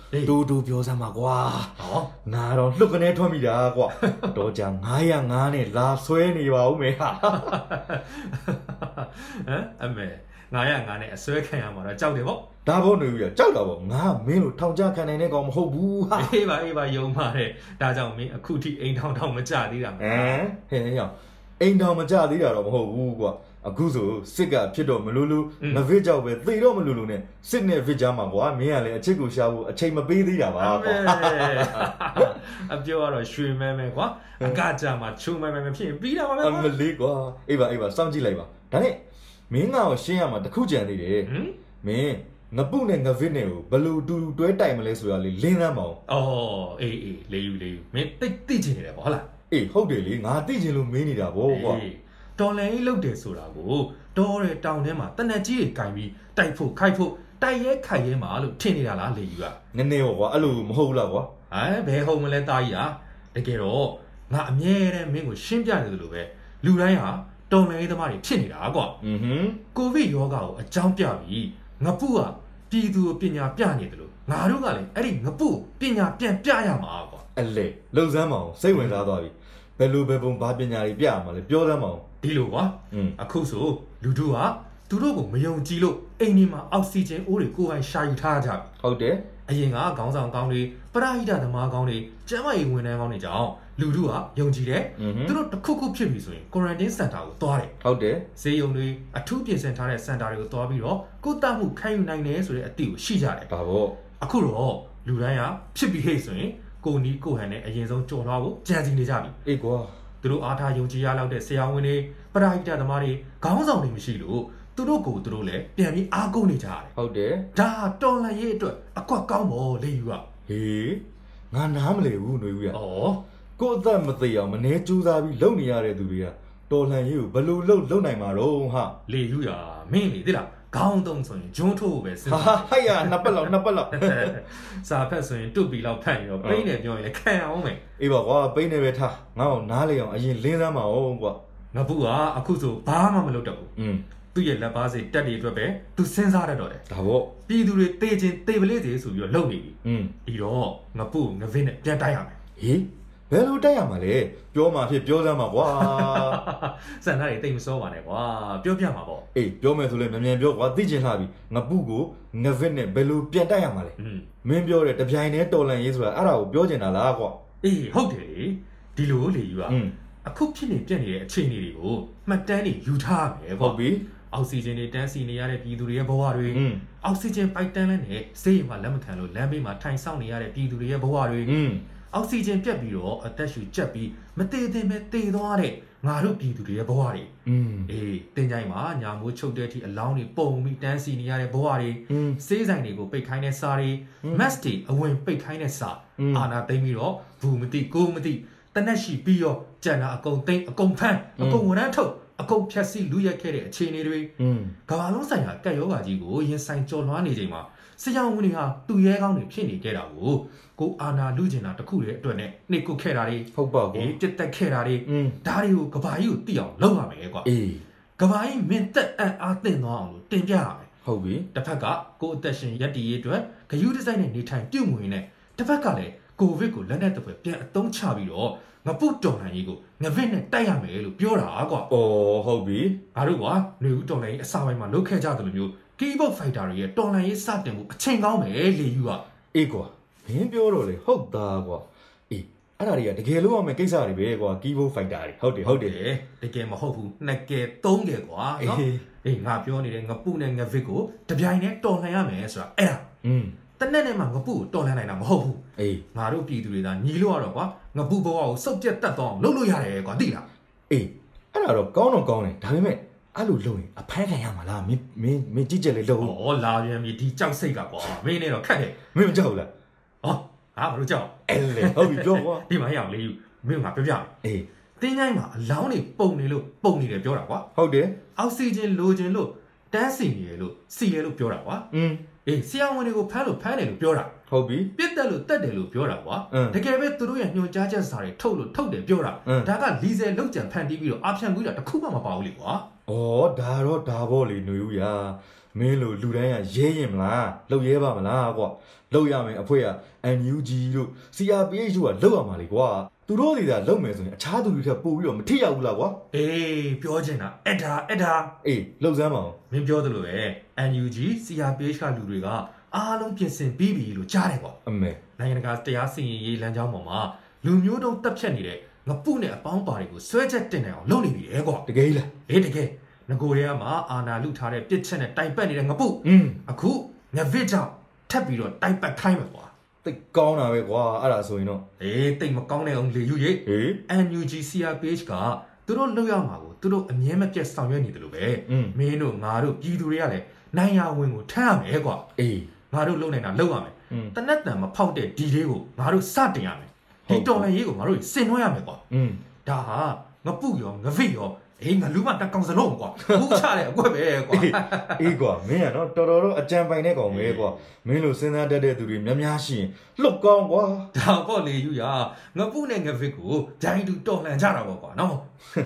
D: တူပြောစမ်းပါကွာငါတော့လှုပ်ကနေထွက်မိတာကွာတော့ကြာ905နဲ့လာဆွဲနေပါဦးမေဟာ
E: ဟမ်အမေ905နဲ့အစွဲခံရမှာတော့ကြောက်တယ်ဗော
D: ဒါဘောနေဦးရကြောက်တာဗောငါမင်းလိုထောင်ချခံနိုင်တဲ့ကောင်မဟုတ်ဘူး
E: ဟာအေးပါယုံပါတယ်ဒါကြောင့်မင်းအခုထိအိမ်ထောင်မကြသေးတာ
D: ဟမ်ဟဲ့ရောက်အိမ်ထောင်မကြသေးတာတော့မဟုတ်ဘူးကွာအခုဆိုစစ်ကဖြစ်တော့မလို့လို့မဗစ်ကြောက်ပဲသေတော့မလို့လို့နဲ့စစ်နဲ့ဗစ်ကြားမှာကွာမင်းကလည်းအချစ်ကိုရှာဖို့အချိန်မပေးသေးတာပါကွ
E: ာအပြောကတော့ရွှေမဲမဲကွာအကကြမှာချိုးမဲဖြစ်ပြီးတာပါပဲ
D: အမလေးကွာအေးပါစောင့်ကြည့်လိုက်ပါဒါနဲ့မင်းကတော့ရှင်းရမှာတခုကြံသေးတယ်မင်းငပုနဲ့ငဗစ်နဲ့ကိုဘလို့တူတွဲတိုင်မလဲဆိုတာလေလင်းသမ်းပါအောင်
E: အေးလေယူမင်းသိချင်နေတယ်ဗောဟုတ်လား
D: အေးဟုတ်တယ်လေငါသိချင်လို့မင်းနေတာဗောကွာ
E: တော်လည်းလုတ်တယ်ဆိုတာကိုတော်တဲ့တောင်ထဲမှာတနက်ကြီးတွေကင်ပြီးတိုက်ဖို့ခိုက်ဖို့တိုက်ရဲခိုက်ရဲမှာလို့ထင်နေတာလားလေယူက
D: နည်းနည်းကွာအဲ့လိုမဟုတ်ဘူးလားကွာ
E: ဘယ်ဟုတ်မလဲတာကြီးဟာတကယ်တော့ငါအမြဲတမ်းမင်းကိုရှင်းပြနေတယ်လို့ပဲလူတိုင်းဟာတော်လည်းသမားတွေဖြစ်နေတာကွာကိုဗစ်ယောဂါကိုအကြောင်းပြပြီးငပုကပြည်သူပညာပြနေတယ်လို့ငါတို့ကလည်းအဲ့ဒီငပုပညာပြန်ပြရမှာကွ
D: ာအလေလှုပ်စမ်းမအောင်စိတ်ဝင်စားသွားပြီဘယ်လိုပဲပုံဘာပညာတွေပြရမှာလဲပြောစမ်းမအောင်
E: ဒီလိုကွာအခုဆိုလူတို့ကသူတို့ကိုမယုံကြည်လို့အိမ်ဒီမှာအောက်ဆီဂျင်အိုးတွေကိုယ်ပိုင်ရှာယူထားကြ
D: ဟုတ်တယ်
E: အရင်ကခေါင်းဆောင်ကောင်းတွေပရဟိတသမားကောင်းတွေကျန်းမာရေးဝန်ထမ်းကောင်းတွေကြောင့်လူတို့ကယုံကြည်တယ်သူတို့တစ်ခုဖြစ်ပြီဆိုရင် quarantine center ကိုသွားတယ်
D: ဟုတ်တယ်
E: ဈေးရုံတွေအထူးပြင်ဆင်ထားတဲ့ center တွေကိုသွားပြီးတော့ကိုယ်တတ်မှုခံယူနိုင်တယ်ဆိုတဲ့အသိကိုရှိကြတယ်
D: ဒါပေါ့
E: အခုတော့လူတိုင်းကဖြစ်ပြီးဟဲ့ဆိုရင်ကိုနီးကိုဟန်နဲ့အရင်ဆုံးကြော်သွားဖို့ကြံစီနေကြပြီ
D: အေးကွ
E: ာသူတို့အားထားယုံကြည်ရလောက်တဲ့ဆရာဝန်တွေပရဟိတသမားတွေခေါင်းဆောင်တွေမရှိလို့သူတို့ကိုသူတို့လည်းပြန်ပြီးအားကိုးနေကြတယ်
D: ဟုတ်တယ်
E: ဒါတော်လှန်ရေးအတွက်အကွက်ကောင်းပေါ့လေယူ
D: ကဟေးငါနားမလဲဘူးຫນွေဦးရကိုအသက်မသေးအောင်မနေကြိုးစားပြီးလုံနေရတဲ့သူတွေကတော်လှန်ရေးကိုဘယ်လိုလုပ်နိုင်မှာတော့ဟာ
E: လေယူရမင်းလေသိလားခေါင်းတုံးဆိုရင်ဂျွန်းထိုးပဲ
D: စဉ်းစားဟဲ့ရနှစ်ပတ်လောက်
E: စာဖက်ဆိုရင်တွတ်ပြီးလောက်ဖတ်ရင်တော့ပိန်းနေပြောရင်လည်းခံအောင်မယ်
D: အေးပါကွာပိန်းနေပဲထားငါ့ကိုနားလေအောင်အရင်လင်းစမ်းပါအောင်ကွ
E: ာငါဘူးကအခုဆိုဘာမှမလုပ်တတ်ဘူးသူ့ရဲ့လက်ပါးစိတ်တက်တွေအတွက်ပဲသူစဉ်းစားတတ်တော့တယ်
D: ဒါပေါ့
E: ပြည်သူတွေတေးချင်းတေးပလေးစီဆိုပြီးတော့လုပ်နေပြီဒီတော့ငါဘူးငါဗင်းနဲ့ပြန်တိုက်ရမယ်
D: ဟေးဘယ်လိုတိုက်ရမှာလဲပြောမှဖြစ်ပြောစမ်းပါကွ
E: ာစံသားတွေတိတ်မစောပါနဲ့ကွာပြောပြမှာပေါ့
D: အေးပြောမယ်ဆိုလဲမြန်ပြောကွာသိချင်လာပြီငါဘူးကိုငါဗစ်နဲ့ဘယ်လိုပြန်တိုက်ရမှာလဲမင်းပြောတယ်တပြိုင်တည်းတော်လန်ရေးဆိုတာအဲ့ဒါကိုပြောချင်တာလားကွ
E: ာအေးဟုတ်တယ်ဒီလိုလေယူကအခုဖြစ်နေပြက်နေတဲ့အခြေအနေတွေကိုမှတ်တမ်းတွေယူထားမယ်
D: ဟုတ်ပြီ
E: အောက်ဆီဂျင်တွေတန်းစီနေရတဲ့ပြည်သူတွေရဲ့ဘဝတွေအောက်ဆီဂျင်ပိုက်တန်းလည်းနဲ့ဆေးရုံမှာလက်မခံလို့လမ်းဘေးမှာထိုင်ဆောင်နေရတဲ့ပြည်သူတွေရဲ့ဘဝတွေအောက်ဆီဂျင်ပြတ်ပြီးတော့အသက်ရှူကျက်ပြီးမသေးသင့်ပဲသေသွားတဲ့ငါတို့ပြည်သူတွေရဲ့ဘဝတွေအေးတင်ကြိုင်မှာညာမိုးချုပ်တဲ့အထိအလောင်းတွေပုံပြီးတန်းစီနေရတဲ့ဘဝတွေဆေးဆိုင်တွေကိုပိတ်ခိုင်းတဲ့စာတွေ mask တွေအဝင်ပိတ်ခိုင်းတဲ့စာအာနာသိမ့်ပြီးတော့ဘူးမသိကိုမသိတနက်ရှိပြီးရောကြံတာအကုန်သိမ့်အကုန်ဖမ်းအကုန်ဝန်ထမ်းထုတ်အကုန်ဖြတ်စီလူရက်ခဲ့တဲ့အခြေအနေတွေကဘာလုံးဆိုင်ရာကက်ယောဂါကြီးကိုရင်ဆိုင်ကြော်လွှားနေချိန်မှာဆရာဝန်တွေဟာသူ့ရဲကောင်းတွေဖြစ်နေကြတာကိုကိုအာနာလူကျင်တာတခုတည်းအတွက်နဲ့နှိတ်ကုတ်ခဲ့တာတွေ
D: ဟုတ်ပါဘူး
E: တက်တက်ခဲ့တာတွေဒါတွေကိုကဘာကြီးကိုသိအောင်လုပ်ရမယ်ကွာကဘာကြီးမင်းတက်အားသင့်သွားအောင်လို့တင်ပြရမယ်
D: ဟုတ်ပြီ
E: တစ်ဖက်ကကိုအသက်ရှင်ရက်တည်ရေးအတွက်ဂယုဒီဇိုင်းနဲ့နေထိုင်ပြုတ်ဝင်နေတစ်ဖက်ကလည်းကိုဗစ်ကိုလက်နဲ့တစ်ပွဲပြန်အသုံးချပြီးတော့ငပုတော်လှန်ရေးကိုငဗစ်နဲ့တိုက်ရမယ်လို့ပြောတာကွာ
D: ဟုတ်ပြီ
E: ငါတို့ကွာຫນွေဦးတော်လှန်ရေးအစာပိုင်းမှာလုပ်ခဲ့ကြတယ်လို့မျိုးကီးဘုတ်ဖိုက်တာတွေရဲ့တော်လှန်ရေးစတင်မှုအချိန်ကောင်းပဲလေယူ
D: အေးကွာမင်းပြောတော့လေဟုတ်သားကွာအေးအဲ့ဒါတွေကတကယ်လို့ရမယ်ကိစ္စတွေပဲကွာကီးဘုတ်ဖိုက်တာတွေဟုတ်တယ်
E: တကယ်မဟုတ်ဘူးနှစ်ကယ်သုံးကယ်ကွာနော်အေးငါပြောနေတဲ့ငပုနဲ့ငဗစ်ကိုတပြိုင်နဲ့တော်လှန်ရမယ်ဆိုတာအဲ့ဒါတနက်နဲ့မှငပုကိုတော်လှန်နိုင်တာမဟုတ်ဘူး
D: အေး
E: ငါတို့ပြည်သူတွေသာညီလို့ရတော့ကွာငပုဘဝကိုစုပ်ပြတ်တတ်တော့လုပ်လို့ရတယ်ကွာသိလား
D: အေးအဲ့ဒါတော့ကောင်းတော့ကောင်းတယ်ဒါပေမဲ့အဲ့လိုလုပ်ရင်အဖမ်းခံရမှာလားမင်းကြည့်ကြလေလို့
E: လာပြန်ပြီဒီကြောက်စိတ်ကကွာမင်းနဲ့တော့ခက်တယ်
D: မင်းမကြောက်ဘူးလား
E: ဟောဟာဘာလို့ကြောက်
D: အဲ့လေဟုတ်ပြီပြောကွာ
E: ဒီမှာရအောင်လေးယူမင်းကပြောပြ
D: အေ
E: းတင်းချိုင်းမှာအလောင်းတွေပုံနေလို့ပုံနေတယ်ပြောတာကွ
D: ာဟုတ်တယ်
E: အောက်ဆီဂျင်လိုချင်လို့တန်းစီနေရလို့စီရလို့ပြောတာကွာအေးဆရာဝန်တွေကိုဖမ်းတယ်လို့ပြောတာ
D: ဟုတ်ပြီ
E: ပြစ်တက်လို့တက်တယ်လို့ပြောတာကွာတကယ်ပဲသူတို့ရဲ့ညွှန်ကြားချက်စာတွေထုတ်တယ်ပြောတာဒါကလီဆယ်လောက်ကြံဖန်တီးပြီးတော့အဖျံကူးတာတခုမှမပါဘူးလေကွာ
D: ဒါတော့ဒါပေါ့လေຫນွေဦးရမင်းလိုလူတိုင်းကရဲရင်မလားလှုပ်ရဲပါမလားကွာလှုပ်ရမယ်အဖွဲ့က NUG တို့ CRPH တို့ကလှုပ်ရမှာလေကွာသူတို့တွေကလှုပ်မယ်ဆိုရင်အခြားသူတွေထက်ပိုပြီးတော့မထိရောက်ဘူးလားကွာ
E: အေးပြောချင်တာအဲ့ဒါ
D: အေးလှုပ်စမ်းပါဦး
E: မင်းပြောသလိုပဲ NUG CRPH ကလူတွေကအားလုံးပြင်ဆင်ပြီးပြီလို့ကြားတယ်ကွာ
D: အမေ
E: နိုင်ငံတကာတရားစီရင်ရေးလမ်းကြောင်းပေါ်မှာလူမျိုးတုံးတပ်ဖြတ်နေတဲ့ငပုနဲ့အပေါင်းပါတွေကိုဆွဲချက်တင်နိုင်အောင်လုပ်နေပြီလေကွာ
D: တကယ်လား
E: အေးတကယ်ငကိုရဲမှာအာနာလူထားတဲ့ပြစ်ချက်နဲ့တိုင်ပတ်နေတဲ့ငပုအခုငဗစ်ကြောင့်ထပ်ပြီးတော့တိုင်ပတ်ခိုင်းမှာကွာ
D: တိတ်ကောင်းတာပဲကွာအဲ့ဒါဆိုရင်တော့
E: အေးတိတ်မကောင်းတဲ့အောင်လေယူရေ NUG CRPH ကသူတို့လောက်ရမှာကိုသူတို့အမြဲမပြတ်ဆောင်ရွက်နေတယ်လို့ပဲမင်းတို့ငါတို့ပြည်သူတွေကလည်းနိုင်ရဝင်ကိုထမ်းရမယ်ကွာ
D: အေး
E: ငါတို့လုံနိုင်တာလုံရမယ်တနက်တန်မဖောက်တဲ့ဒီလေးကိုငါတို့စတင်ရမယ်ဒီတော်လှန်ရေးကိုငါတို့စင်နှွှဲရမယ်ကွာဒါဟာငပုရောငဗစ်ရောအေးငါလူမတက်ကောင်စလုံးကွာဘူးချတယ်အကွက်ပဲကွာ
D: အေးကွာမင်းကနော်တော်တော်အကြံပိုင်တဲ့ကောင်ပဲကွာမင်းလိုစဉ်းစားတတ်တဲ့သူတွေများရှိရင်လှုပ်ကောင်းကွာ
E: ဒါပေါ့လေယူရငပုနဲ့ငဗစ်ကိုဂျိုင်းတူတော်လှန်ကြတာပေါ့ကွာနော်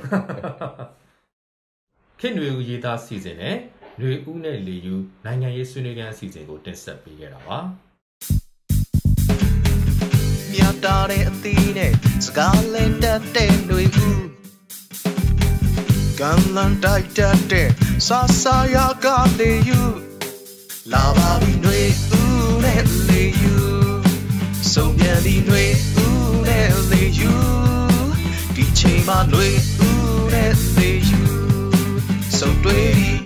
E: ခင်တွေဦးရေးသားစီစဉ်နဲ့လူဦးနဲ့လေယူနိုင်ငံရေးဆွေးနွေးခန်းအစီအစဉ်ကိုတင်ဆက်ပေးခဲ့တာပါ
F: မြတ်တာတဲ့အသီးနဲ့စကားလဲတက်တဲ့လူဦးကံလန်တိုက်တဲ့ဆာဆာယာကလေယူလာပါပြီတွေဦးနဲ့လေယူစုံပြန်ဒီတွေဦးနဲ့လေယူဒီချိန်မှာတွေဦးနဲ့လေယူစုံတွေ